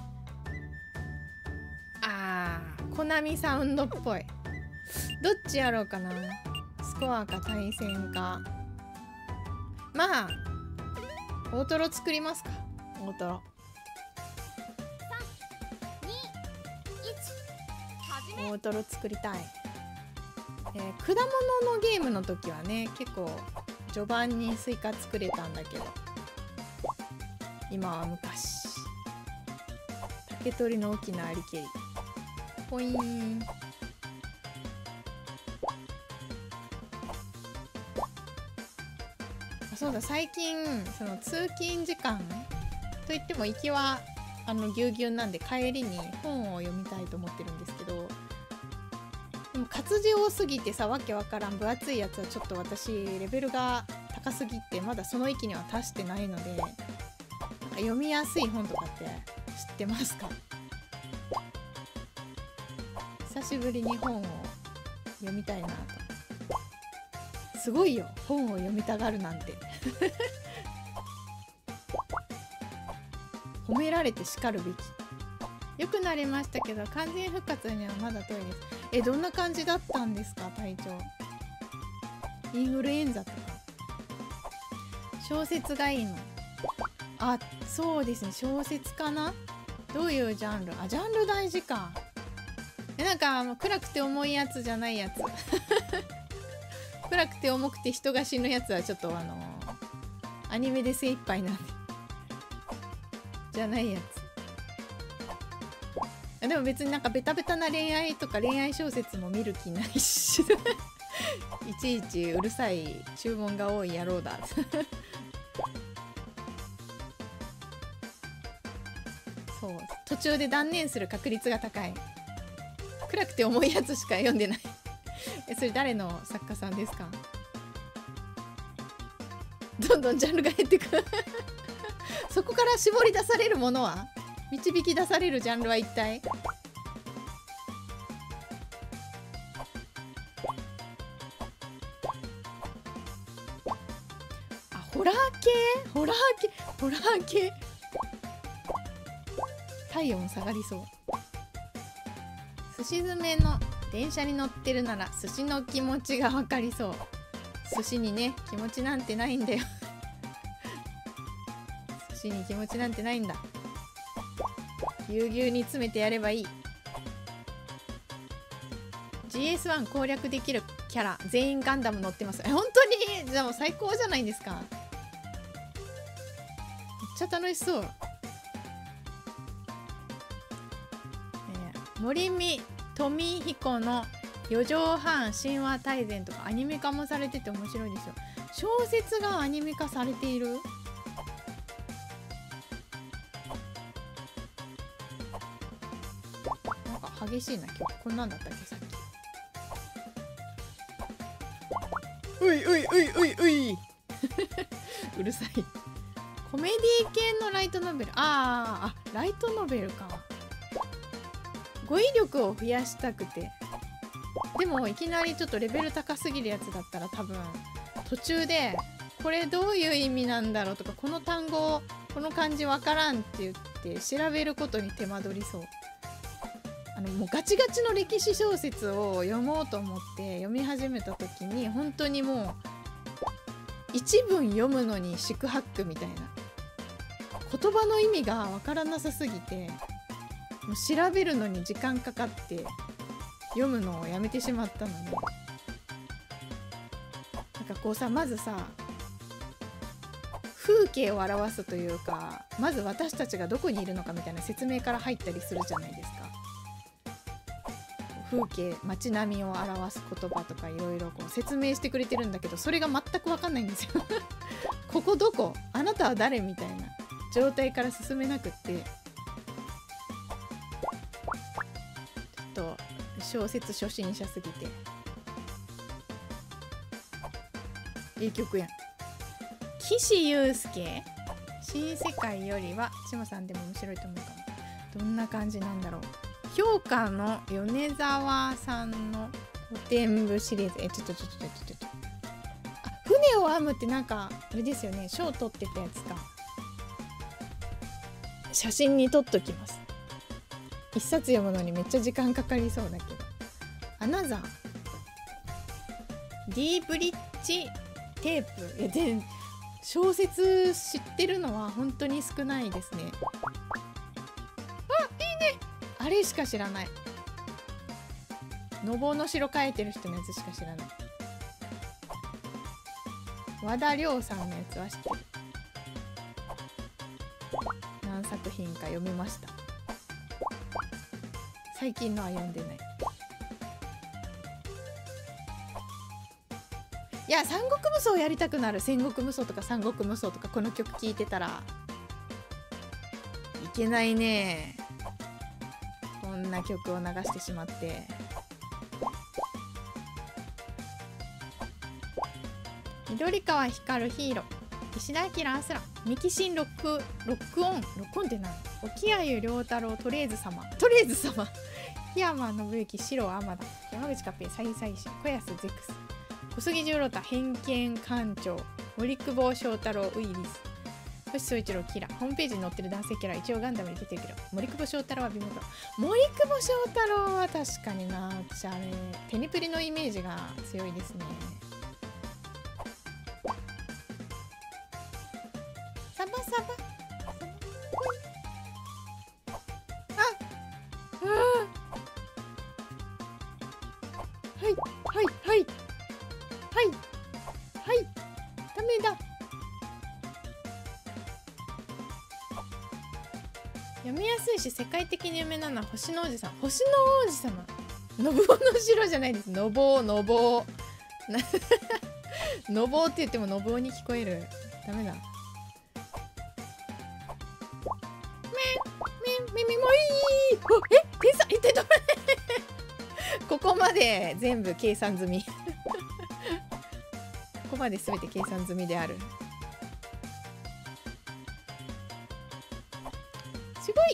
コナミサウンドっぽい。どっちやろうかな。スコアか対戦か。まあ大トロ作りますか。大トロ大トロ作りたい。果物のゲームの時はね、結構序盤にスイカ作れたんだけど、今は昔。竹取の大きなありけり。ポイーン。そうだ、最近その通勤時間といっても行きはぎゅうぎゅうなんで、帰りに本を読みたいと思ってるんですけど、でも活字多すぎてさ、わけわからん分厚いやつはちょっと私レベルが高すぎてまだその域には達してないので、なんか読みやすい本とかって知ってますか？久しぶりに本を読みたいなと。すごいよ、本を読みたがるなんて。褒められて叱るべき。良くなりましたけど完全復活にはまだ遠いです。どんな感じだったんですか、体調。インフルエンザとか。小説がいいの。あ、そうですね、小説かな。どういうジャンル。ジャンル大事か。なんか暗くて重いやつじゃないやつ。暗くて重くて人が死ぬやつはちょっとアニメで精一杯なんで。じゃないやつ。でも別になんかベタベタな恋愛とか恋愛小説も見る気ないし。いちいちうるさい注文が多い野郎だ。そう、途中で断念する確率が高い。暗くて重いやつしか読んでない。それ誰の作家さんですか？どんどんジャンルが減ってくる。そこから絞り出されるものは、導き出されるジャンルは一体ホラー系体温下がりそう。寿司詰めの電車に乗ってるなら寿司の気持ちが分かりそう。寿司にね気持ちなんてないんだよ寿司に気持ちなんてないんだ。ぎゅうぎゅうに詰めてやればいい。 GS1 攻略できるキャラ全員ガンダム乗ってます。本当にじゃあもう最高じゃないですか。めっちゃ楽しそう。森見富彦の4畳半神話大全とかアニメ化もされてて面白いですよ。小説がアニメ化されている。なんか激しいな今日。こんなんだったっけさっき。ういうるさいコメディ系のライトノベル。あライトノベルか。語彙力を増やしたくて。でもいきなりちょっとレベル高すぎるやつだったら多分途中でこれどういう意味なんだろうとか、この単語この漢字わからんって言って調べることに手間取りそう。もうガチガチの歴史小説を読もうと思って読み始めた時に本当にもう一文読むのに四苦八苦みたいな、言葉の意味がわからなさすぎてもう調べるのに時間かかって読むのをやめてしまったので、なんかこうさ、まずさ風景を表すというか、まず私たちがどこにいるのかみたいな説明から入ったりするじゃないですか。風景、街並みを表す言葉とかいろいろこう説明してくれてるんだけど、それが全く分かんないんですよここどこ、あなたは誰みたいな状態から進めなくって、ちょっと小説初心者すぎて。いい曲やん。岸優介、新世界よりはちもさんでも面白いと思うかも。どんな感じなんだろう。評価の米沢さんの古典部シリーズ。ちょっと船を編むってなんかあれですよね、賞取ってたやつか。写真に撮っときます。一冊読むのにめっちゃ時間かかりそうだけど。アナザー、ディーブリッジテープ。いや全小説知ってるのは本当に少ないですね。あれしか知らない。のぼうの城書いてる人のやつしか知らない。和田亮さんのやつは知ってる。何作品か読みました。最近のは読んでない。いや、三国無双やりたくなる。戦国無双とか三国無双とか、この曲聴いてたらいけないね。こんな曲を流してしまって。緑川光ヒーロー、石田明アスラ、ミキシンロックオンって何？沖合良太郎、トレーズ様檜山信之、白天田、山口勝平、サイサイシ、小安ゼクス、小杉十郎太、偏見館長、森久保祥太郎、ウイリス、星総一郎、キラ。ホームページに載ってる男性キャラ一応ガンダムに出てるけど、森久保祥太郎は微妙だ。森久保祥太郎は確かにな。私あれテニプリのイメージが強いですね。サバサバはいダメだ。読みやすいし世界的に有名なのは星の王子さん。星の王子様、のぼうの城じゃないです。のぼうのぼうって言ってものぼうに聞こえる。ダメだ。もういい。計算一体どれここまで全部計算済みここまで全て計算済みである。すごい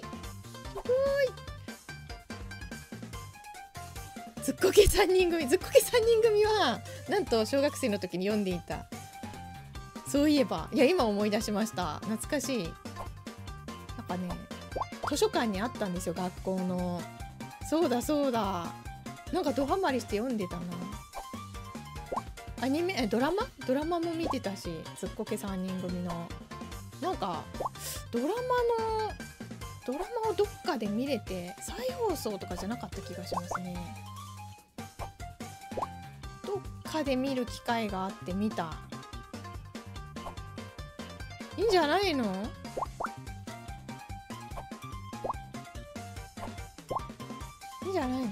ずっこけ3人組はなんと小学生の時に読んでいた。 そういえば、いや今思い出しました。懐かしい。なんかね図書館にあったんですよ、学校の。そうだそうだ、なんかドハマりして読んでたな。アニメドラマも見てたし、ずっこけ3人組のなんかドラマをどっかで見れて、再放送とかじゃなかった気がしますね。どっかで見る機会があって見た。いいんじゃないの？いいんじゃないの？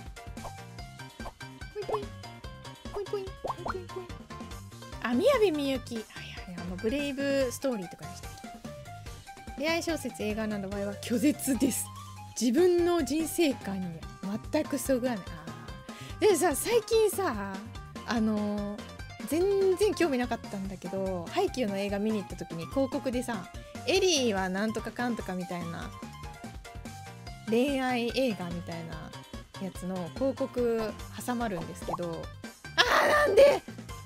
ぽいぽいぽいぽいぽいぽいぽい。あ、宮部みゆき、はいはい、ブレイブストーリーとかでした。恋愛小説、映画など場合は拒絶です。自分の人生観には全くそぐわない。でさ、最近さ、全然興味なかったんだけど、ハイキューの映画見に行った時に広告でさ、エリーはなんとかかんとかみたいな恋愛映画みたいなやつの広告挟まるんですけど、なんで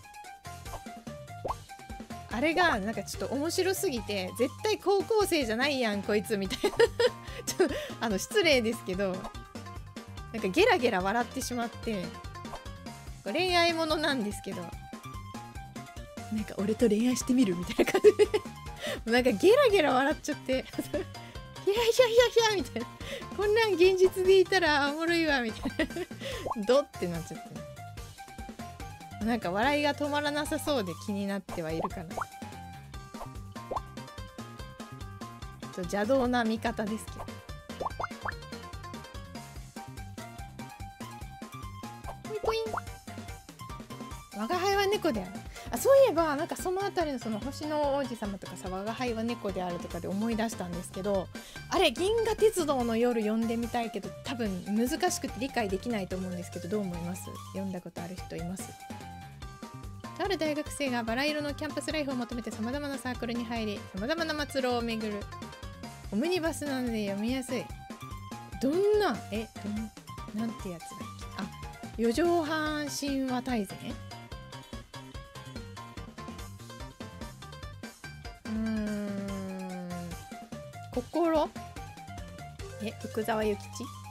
あれがなんかちょっと面白すぎて、絶対高校生じゃないやんこいつみたいなちょっと失礼ですけど、なんかゲラゲラ笑ってしまって、恋愛ものなんですけど、なんか俺と恋愛してみるみたいな感じでなんかゲラゲラ笑っちゃっていやいやいやいやみたいな、こんなん現実でいたらおもろいわみたいなドってなっちゃって、なんか笑いが止まらなさそうで気になってはいるかな。邪道な見方ですけど。ポイポイン。我が輩は猫である。あ、そういえばなんかそのあたりのその星の王子様とかさ、我が輩は猫であるとかで思い出したんですけど、あれ銀河鉄道の夜読んでみたいけど多分難しくて理解できないと思うんですけど、どう思います？読んだことある人います？とある大学生がバラ色のキャンパスライフを求めてさまざまなサークルに入り、さまざまな末路を巡るオムニバスなので読みやすい。どんななんてやつだっけ。あ、四畳半神話大全。心福沢諭吉。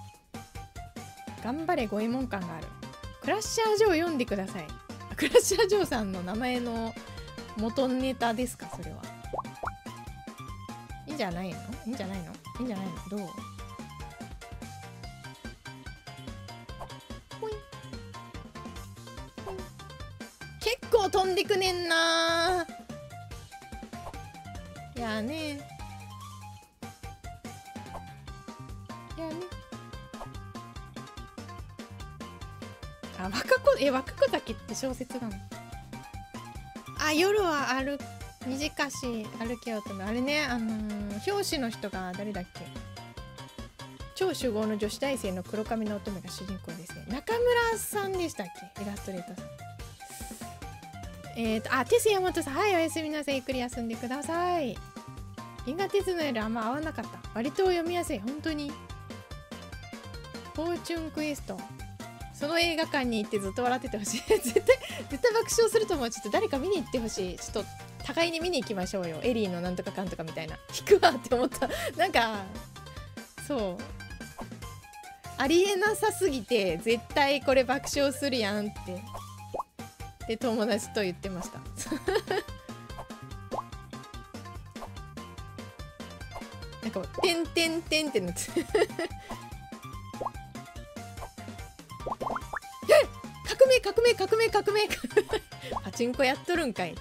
頑張れ五右衛門感がある。クラッシャージョー読んでください。クラッシャージョーさんの名前の元ネタですか、それは。いいんじゃないの？いいんじゃないの？いいんじゃないの？どう？ほいほい。結構飛んでくねんな。いやね。あ、若子岳って小説なの？あ、夜は短し歩きようと。あれね、表紙の人が誰だっけ？超酒豪の女子大生の黒髪の乙女が主人公ですね。中村さんでしたっけ？イラストレーターさん。テスヤマトさん、はい、おやすみなさい。ゆっくり休んでください。銀河鉄道の夜あんま合わなかった。割と読みやすい。本当に。フォーチュンクエスト。その映画館に行ってずっと笑っててほしい絶対爆笑すると思う。ちょっと誰か見に行ってほしい。ちょっと互いに見に行きましょうよ。エリーのなんとかかんとかみたいな。引くわって思ったなんかそうありえなさすぎて絶対これ爆笑するやんってで友達と言ってましたなんかてんてんてんってなって革命パチンコやっとるんかい。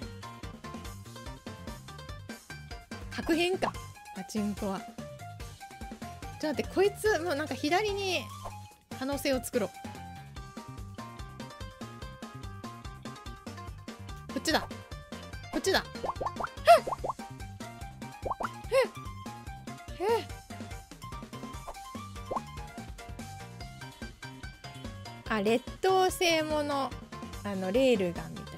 確変かパチンコは。ちょっと待って、こいつもうなんか左に可能性を作ろう。こっちだこっちだ。あ、劣等生ものレールガンみたいな。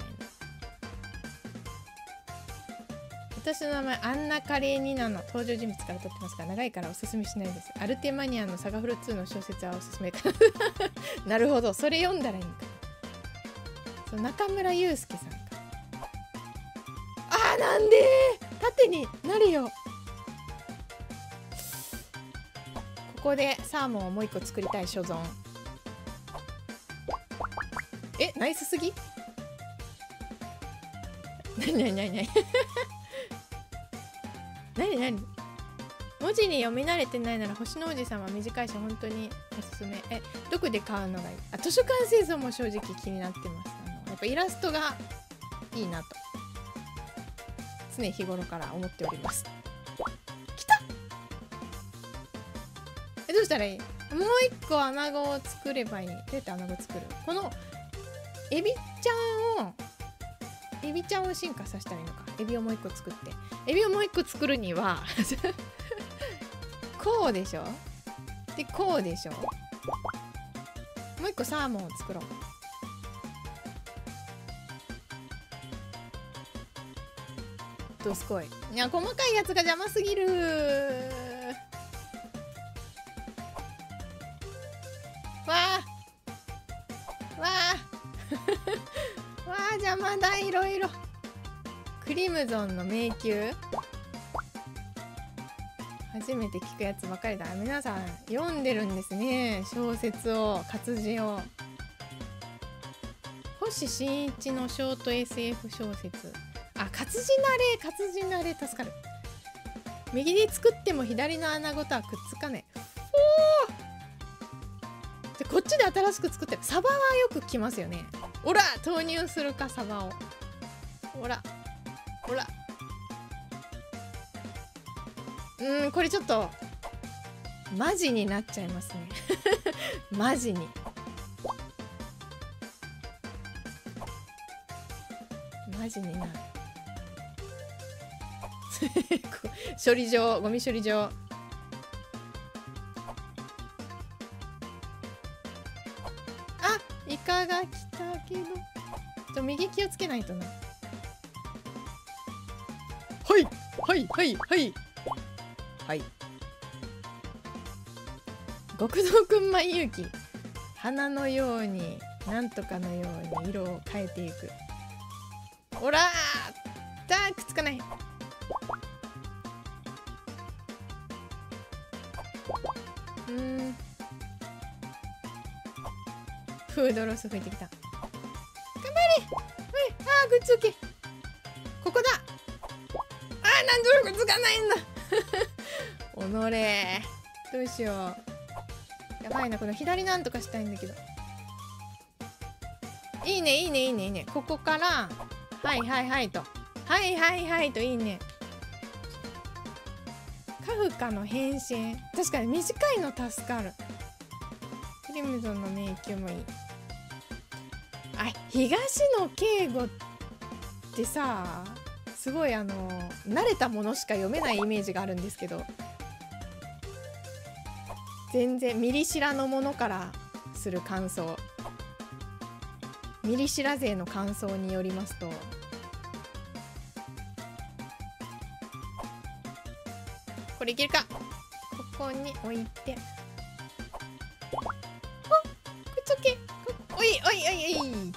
私の名前アンナ・カレーニナの登場人物から取ってますが長いからおすすめしないです。アルテマニアのサガフル2の小説はおすすめかなるほど、それ読んだらいいんか。そう、中村祐介さんか。 なんで縦になるよ。ここでサーモンをもう一個作りたい所存。ナイスすぎ。なになになになになになに。文字に読み慣れてないなら星の王子さんは短いし本当におすすめ。どこで買うのがいい？図書館製造も正直気になってます。やっぱイラストがいいなと常日頃から思っております。きた。どうしたらいい？もう一個穴子を作ればいい。どうやって穴子作る？このエビちゃんを進化させたらいいのか。エビをもう一個作って、エビをもう一個作るにはこうでしょ。でこうでしょ。もう一個サーモンを作ろう。どすこい。いや細かいやつが邪魔すぎる。わあわあわあ邪魔だ。いろいろ。クリムゾンの迷宮、初めて聞くやつばかりだ。皆さん読んでるんですね、小説を、活字を。星新一のショート SF 小説。活字慣れ助かる。右で作っても左の穴ごとはくっつかねえ。でこっちで新しく作ってる。サバはよく来ますよね。ほら投入するかサバを。ほらほら。これちょっとマジになっちゃいますねマジになる処理場、ゴミ処理場。イカが来たけど右気をつけないとな。はいはいはいはいはい。極道くん万有機。花のようになんとかのように色を変えていく。ほらーくっつかない。フードロス吹いてきた。頑張れ。くっつけ。ここだ。なんでくっつかないんだおのれ。どうしよう。やばいな。この左なんとかしたいんだけど。いいねいいねいいねいいね。ここからはいはいはいとはいはいはいと。いいね。カフカの変身、確かに短いの助かる。クリムゾンの迷宮もいい。東野圭吾ってさ、すごい慣れたものしか読めないイメージがあるんですけど、全然ミリシラのものからする感想、ミリシラ勢の感想によりますと、これいけるか。ここに置いて、くっつけ。おいおいおいおい。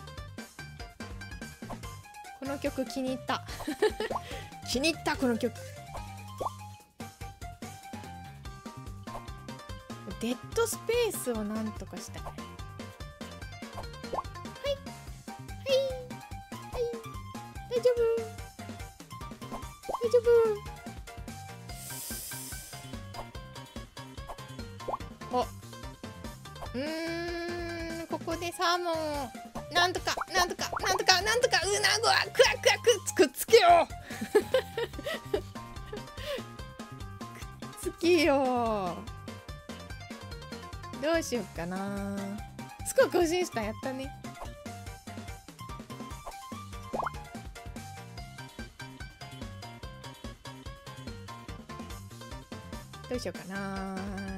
この曲気に入った気に入ったこの曲。デッドスペースをなんとかしたい。はいはいはい、大丈夫大丈夫。ここでサーモンをなんとかなんとかなんとかなんとか、うなごはクワクワくっつけよくっつけよ。どうしよっかな。すごい更新した。やったね。どうしようかな。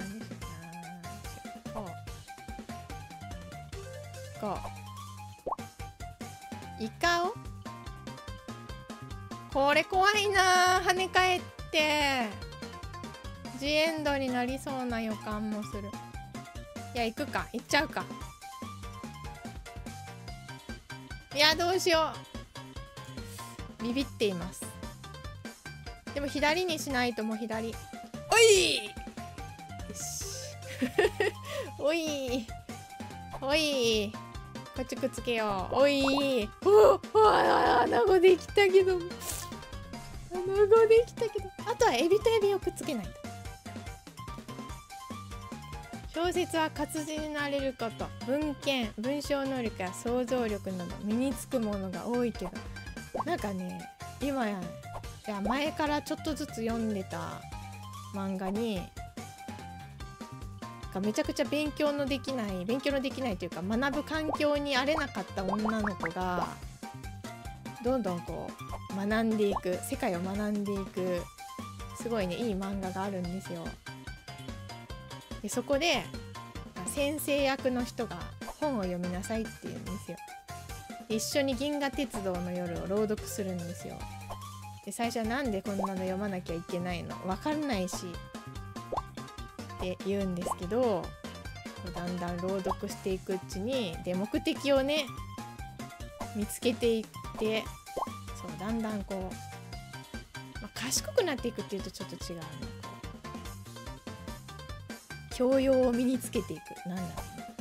こうイカを、これ怖いな。跳ね返ってジエンドになりそうな予感もする。いや、行くか。行っちゃうか。いや、どうしよう。ビビっています。 でも左にしないと、もう左。おいよしおいおい、こっちくっつけよう。おい穴子できたけど、穴子できたけど、あとはエビとエビをくっつけないと。小説は活字になれること、文章能力や想像力など身につくものが多いけど、なんかね、今いや前からちょっとずつ読んでた漫画にめちゃくちゃ勉強のできないというか、学ぶ環境にあれなかった女の子がどんどんこう学んでいく、世界を学んでいく、すごいね、いい漫画があるんですよ。でそこで先生役の人が本を読みなさいって言うんですよ。で一緒に銀河鉄道の夜を朗読するんですよ。で最初はなんでこんなの読まなきゃいけないの、わかんないしって言うんですけど、だんだん朗読していくうちに、で目的をね見つけていって、そうだんだんこう、賢くなっていくっていうとちょっと違うの、教養を身につけていく、なんだろうね、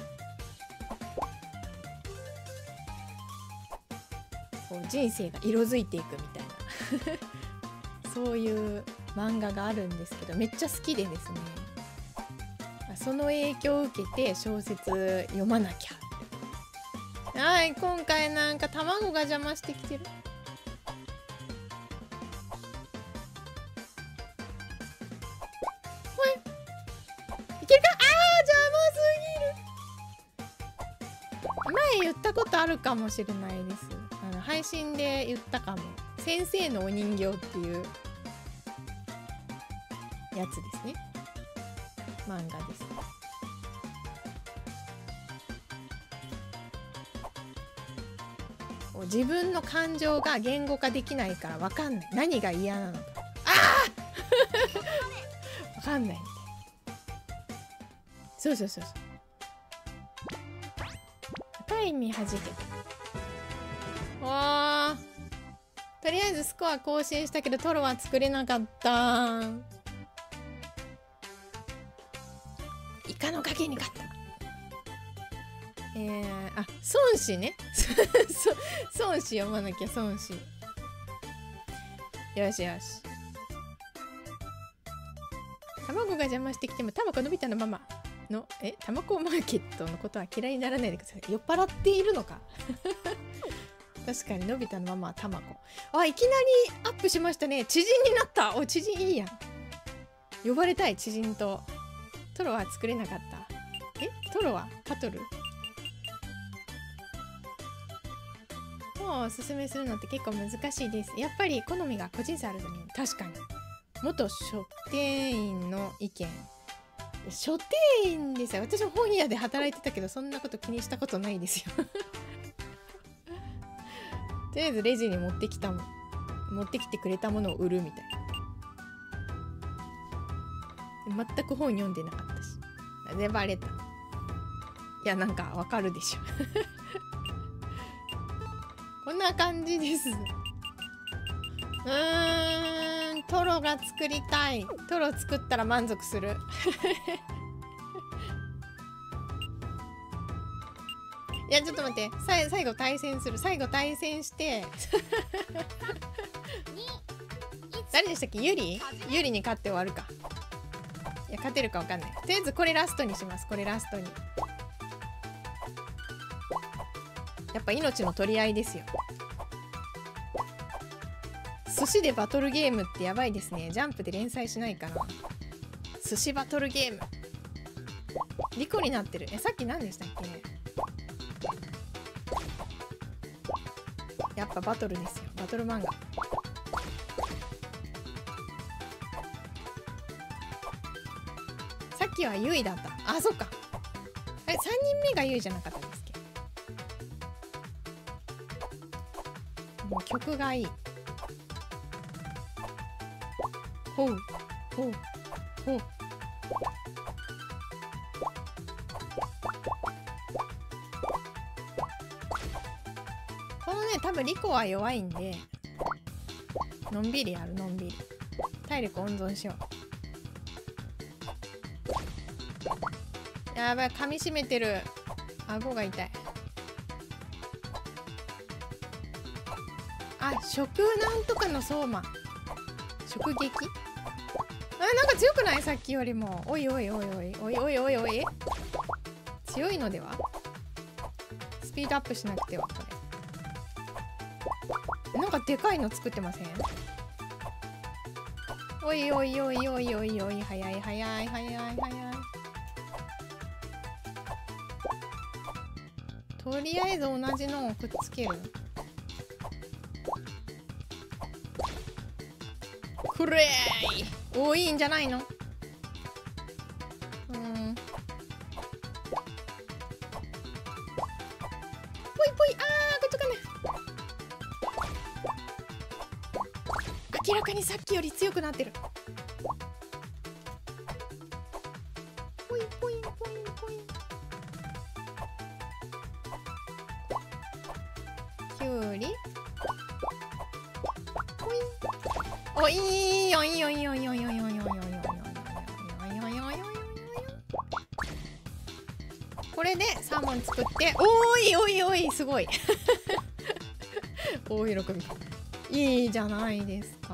こう人生が色づいていくみたいなそういう漫画があるんですけど、めっちゃ好きでですね、その影響を受けて小説読まなきゃ。はい、今回なんか卵が邪魔してきてる。いけるか。前言ったことあるかもしれないです。配信で言ったかも。先生のお人形っていうやつですね。漫画です。自分の感情が言語化できないから分かんない、何が嫌なのか分かんないみたいな。そう赤い実はじけた。わー、とりあえずスコア更新したけどトロは作れなかった。イカの賭けに勝った。孫子ね孫子読まなきゃ。孫子よしよし。卵が邪魔してきても卵のび太のママの卵マーケットのことは嫌いにならないでください。酔っ払っているのか確かにのび太のママは卵。いきなりアップしましたね。知人になった。知人いいやん。呼ばれたい、知人と。トロは作れなかった。トロはカトルをおすすめするのって結構難しいです。やっぱり好みが個人差あるのに。確かに元書店員の意見。書店員ですよ。私も本屋で働いてたけどそんなこと気にしたことないですよとりあえずレジに持ってきてくれたものを売るみたいな。全く本読んでなかったし。でバレた。いやなんかわかるでしょこんな感じです。トロが作りたい。トロ作ったら満足するいやちょっと待って、最後対戦する。最後対戦して誰でしたっけ。ユリに勝って終わるか。いや勝てるか分かんない。とりあえずこれラストにします。これラストに。やっぱ命の取り合いですよ。寿司でバトルゲームってやばいですね。ジャンプで連載しないかな。寿司バトルゲームリコになってる。さっき何でしたっけ。やっぱバトルですよ。バトル漫画。さっきはユイだった。そっか。3人目がユイじゃなかったですっけ。もう曲がいい。ほうほうほう。このね多分リコは弱いんでのんびりやる。のんびり体力温存しよう。やばい、噛みしめてる。顎が痛い。あ、食なんとかの相馬。食撃。あ、なんか強くない？さっきよりも。おいおいおいおいおいおいおいおい。強いのでは？スピードアップしなくてはこれ。なんかでかいの作ってません？おいおいおいおいおいおい、早い早い早い早い。とりあえず同じのをくっつける。くれーい。おー、いいんじゃないの？ぽいぽい。あー、こっちかね。明らかにさっきより強くなってる。ぽいぽいぽいぽい。きゅうり。ぽい。お、いいよいいよいいよいいよいいよいいよいいよいいよいいよいいよいいよいいよいいよいいよ。これでサーモン作って、おいおいおい、すごい。大喜び。いいじゃないですか。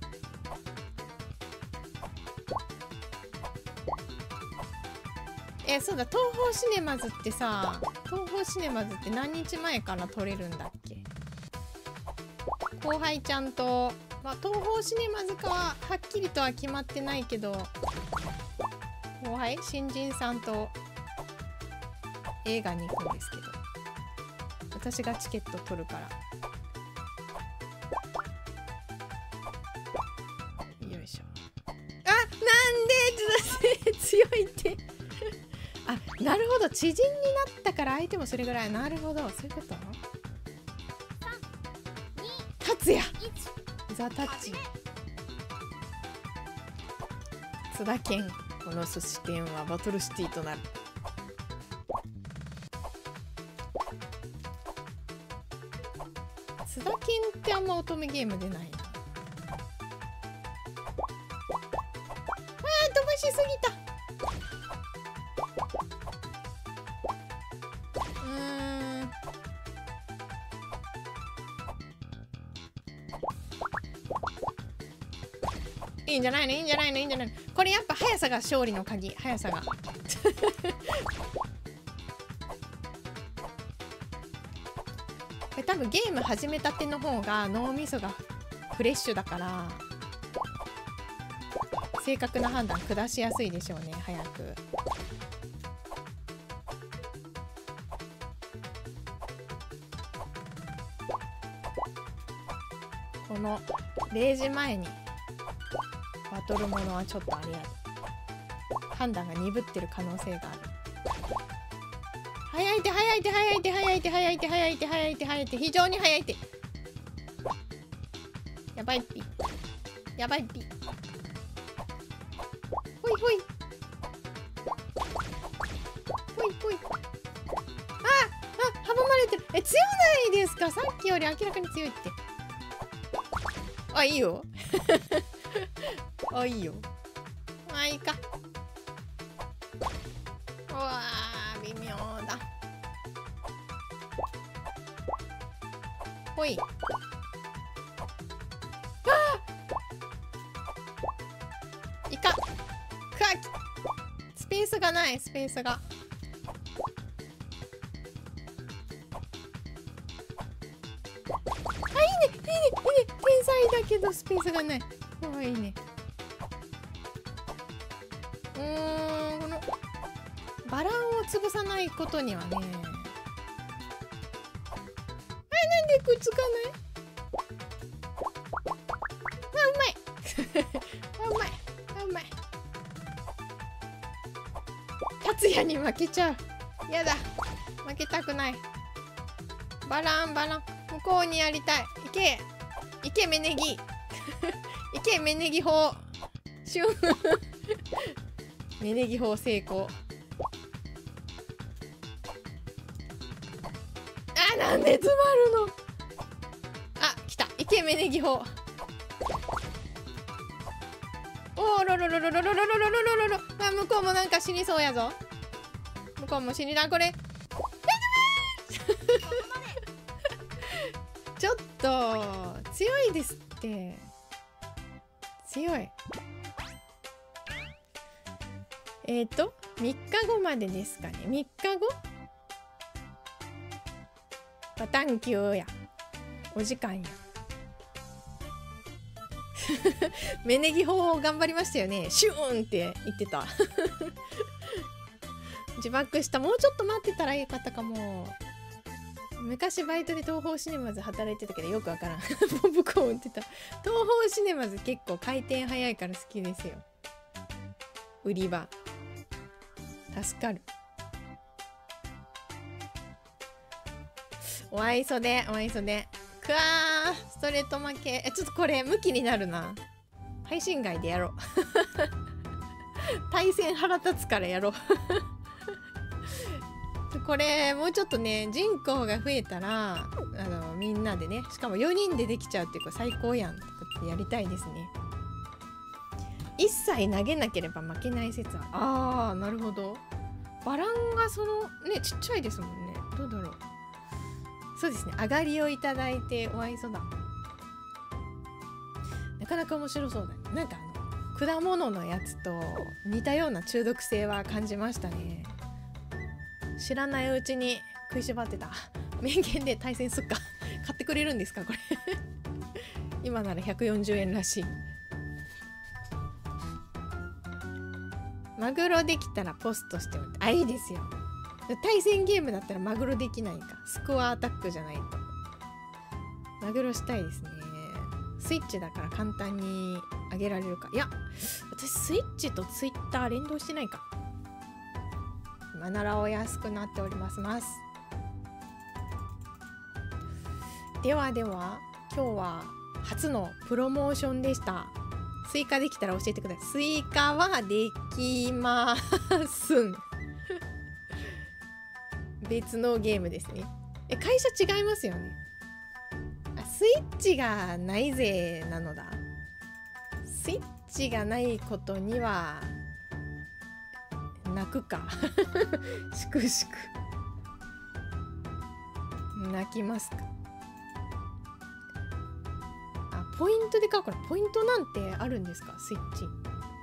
そうだ、東宝シネマズってさ、東宝シネマズって何日前から撮れるんだっけ？後輩ちゃんと、まあ、東宝シネマズかははっきりとは決まってないけど、後輩新人さんと映画に行くんですけど、私がチケット取るから。よいしょ。あ、なんで強いってあ、なるほど、知人になったから相手もそれぐらい。なるほど、そういうこと。達也ザ・タッチ。津田健、この寿司店はバトルシティとなる。津田健ってあんま乙女ゲーム出ないな。飛ばしすぎた。いいんじゃないの、いいんじゃないの、いいんじゃないの。これやっぱ速さが勝利の鍵。速さがこれ多分ゲーム始めたての方が脳みそがフレッシュだから正確な判断下しやすいでしょうね、早く。この0時前にバトルものはちょっとありあり。判断が鈍ってる可能性がある。早い手早い手早い手早い手早い手早い手早い手早い手、非常に早い手。やばいっぴやばいっぴ。ほいほいほいほい。阻まれてる。強ないですか？さっきより明らかに強いって。あ、いいよ。あ、いいよ。あ、いいか。うわー、微妙だ。ほい。いか。スペースがない、スペースが。あ、いいね、いいね、いいね。天才だけどスペースがない。あ、いいね。このバランを潰さないことにはね。なんでくっつかない？うまい。うまい。うまい。達也に負けちゃう。やだ。負けたくない。バランバラン。向こうにやりたい。いけ。いけ、芽ネギ。いけ、芽ネギ砲。シュン。芽ネギ砲成功。あ、なんで詰まるの。あ、来た。いけ、芽ネギ砲。 おー、ろろろろろろろろろろろろ。あ、向こうもなんか死にそうやぞ。向こうも死にな、これ。ちょっと強いですって。強い。3日後までですかね。3日後バタンキューや。お時間や。芽ネギ法頑張りましたよね。シューンって言ってた。自爆した。もうちょっと待ってたらよかったかも。昔バイトで東宝シネマズ働いてたけどよくわからん。ポップコーン売ってた。東宝シネマズ結構回転早いから好きですよ。売り場助かる。お愛想で、お愛想で。くわー、ストレート負け。ちょっとこれ向きになるな。配信外でやろう。対戦腹立つからやろう。これもうちょっとね、人口が増えたらみんなでね、しかも4人でできちゃうっていうか最高やんってやりたいですね。一切投げなければ負けない説は。あー、なるほど。バランがそのね、ちっちゃいですもんね。どうだろう。そうですね、上がりをいただいてお愛想だ。なかなか面白そうだね。なんか果物のやつと似たような中毒性は感じましたね。知らないうちに食いしばってた。名言で対戦すっか。買ってくれるんですかこれ。今なら140円らしい。マグロできたらポストしておいて。あ、いいですよ。対戦ゲームだったらマグロできないか。スコアアタックじゃないと。マグロしたいですね。スイッチだから簡単に上げられるか。いや、私スイッチとツイッター連動してないか。今ならお安くなっております。ではでは、今日は初のプロモーションでした。スイカできたら教えてください。スイカはできますん。別のゲームですね。会社違いますよね。スイッチがないぜなのだ。スイッチがないことには泣くか。しくしく泣きますか。あ、ポイントで買うから。ポイントなんてあるんですか、スイッチ。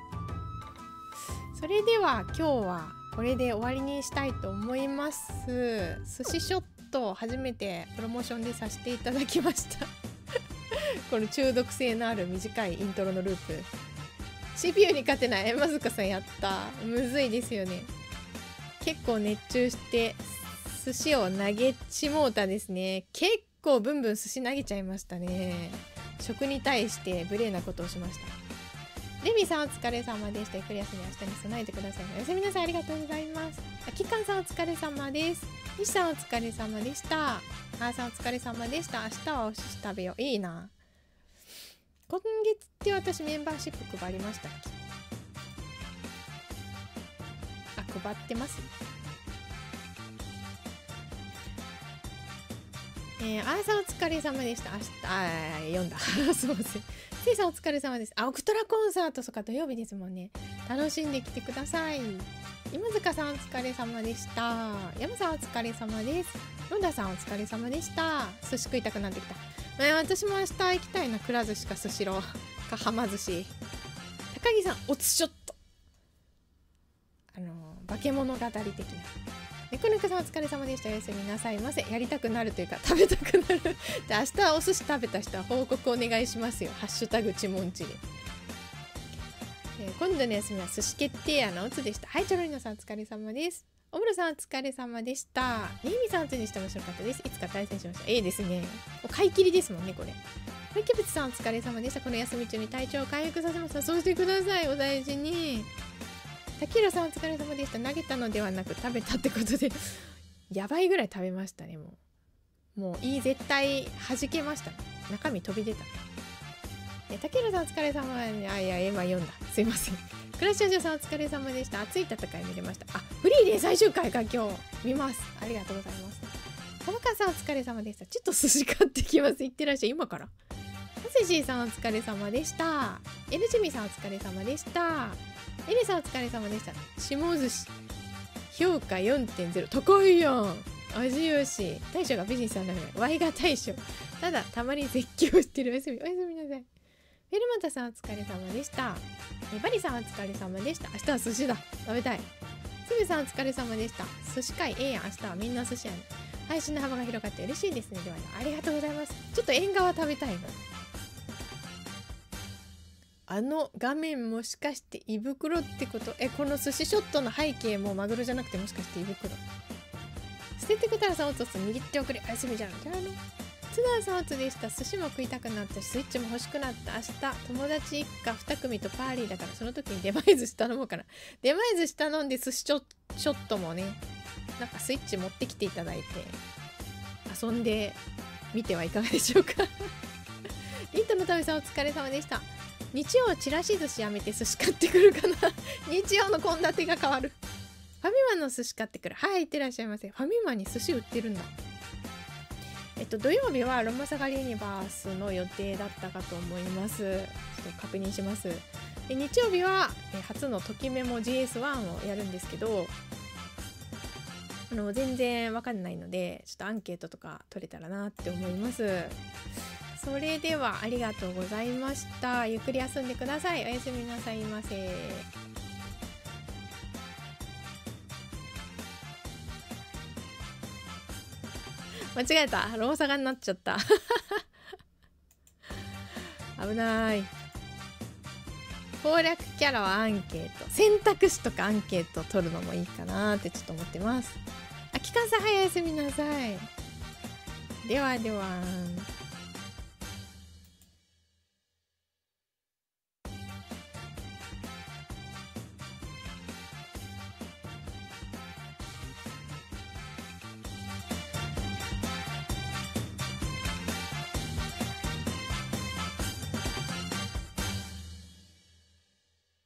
それでは今日はこれで終わりにしたいと思います。寿司ショット初めてプロモーションでさせていただきました。この中毒性のある短いイントロのループ。CPU に勝てない。まずかさんやった。むずいですよね。結構熱中して寿司を投げちもうたですね。結構ブンブン寿司投げちゃいましたね。食に対して無礼なことをしました。レミさんお疲れ様でした。ゆっくり休み、明日に備えてください。おやすみなさい。ありがとうございます。きかんさんお疲れ様です。西さんお疲れ様でした。あさんお疲れ様でした。明日はお寿司食べよう。いいな。今月って私メンバーシップ配りましたっけ。あ、配ってます。あーさんお疲れ様でした。明日、読んだ。すいません。せいさんお疲れ様です。オクトラコンサート、そっか、土曜日ですもんね。楽しんできてください。今塚さんお疲れ様でした。山さんお疲れ様です。ロンダさんお疲れ様でした。寿司食いたくなってきた。私も明日行きたいな。くら寿司かスシローかはま寿司。高木さんおつショット。化け物語的な。猫猫さんお疲れ様でした。おやすみなさいませ。やりたくなるというか食べたくなる。で明日お寿司食べた人は報告お願いしますよ。ハッシュタグちもんちで。今度の休みは寿司決定やのおつでした。はい、チョロリノさんお疲れ様です。おむろさんお疲れ様でした。ねみさんおつにして面白かったです。いつか対戦しました。いいですね。もう買い切りですもんねこれ。キャベツさんお疲れ様でした。この休み中に体調を回復させます。そうしてください。お大事に。滝浦さんお疲れ様でした。投げたのではなく食べたってことでやばいぐらい食べましたね。もういい、絶対弾けました、ね、中身飛び出た。滝浦さんお疲れ様で、いや今読んだ、すいません。クラッシュジョーさんお疲れ様でした。熱い戦い見れました。フリーで最終回か。今日見ます。ありがとうございます。玉川さんお疲れ様でした。ちょっと寿司買ってきます。いってらっしゃい。今から。まセジーさんお疲れ様でした。エルジミさんお疲れ様でした。エリさんお疲れ様でした。下寿司評価 4.0 高いやん。味よし。大将が美人さんだね。ワイが大将。ただたまに絶叫してる。おやすみなさい。フェルマタさんお疲れ様でした。バリさんお疲れ様でした。明日は寿司だ。食べたい。すべさんお疲れ様でした。寿司会やん。明日はみんな寿司やね。配信の幅が広がって嬉しいですね。では、ありがとうございます。ちょっと縁側食べたいな。あの画面もしかして胃袋ってこと？この寿司ショットの背景もマグロじゃなくてもしかして胃袋？捨ててくたらさおつつ握っておくれ。おやすみじゃん。じゃあ津田さんおつでした。寿司も食いたくなったしスイッチも欲しくなった。明日友達一家2組とパーリーだからその時に出前寿司頼もうかな。出前寿司頼んで寿司ショットもねなんかスイッチ持ってきていただいて遊んでみてはいかがでしょうか。リントのためさんお疲れ様でした。日曜ちらし寿司やめて寿司買ってくるかな。日曜の献立が変わる。ファミマの寿司買ってくる。はい、いってらっしゃいませ。ファミマに寿司売ってるんだ。土曜日はロマサガリユニバースの予定だったかと思います。ちょっと確認します。で日曜日は初のときメモ GS1 をやるんですけど全然わかんないのでちょっとアンケートとか取れたらなって思います。それではありがとうございました。ゆっくり休んでください。おやすみなさいませ。間違えた。ローサガになっちゃった。危ない。攻略キャラはアンケート。選択肢とかアンケート取るのもいいかなってちょっと思ってます。あ、期間さん、はい、おやすみなさい。ではでは。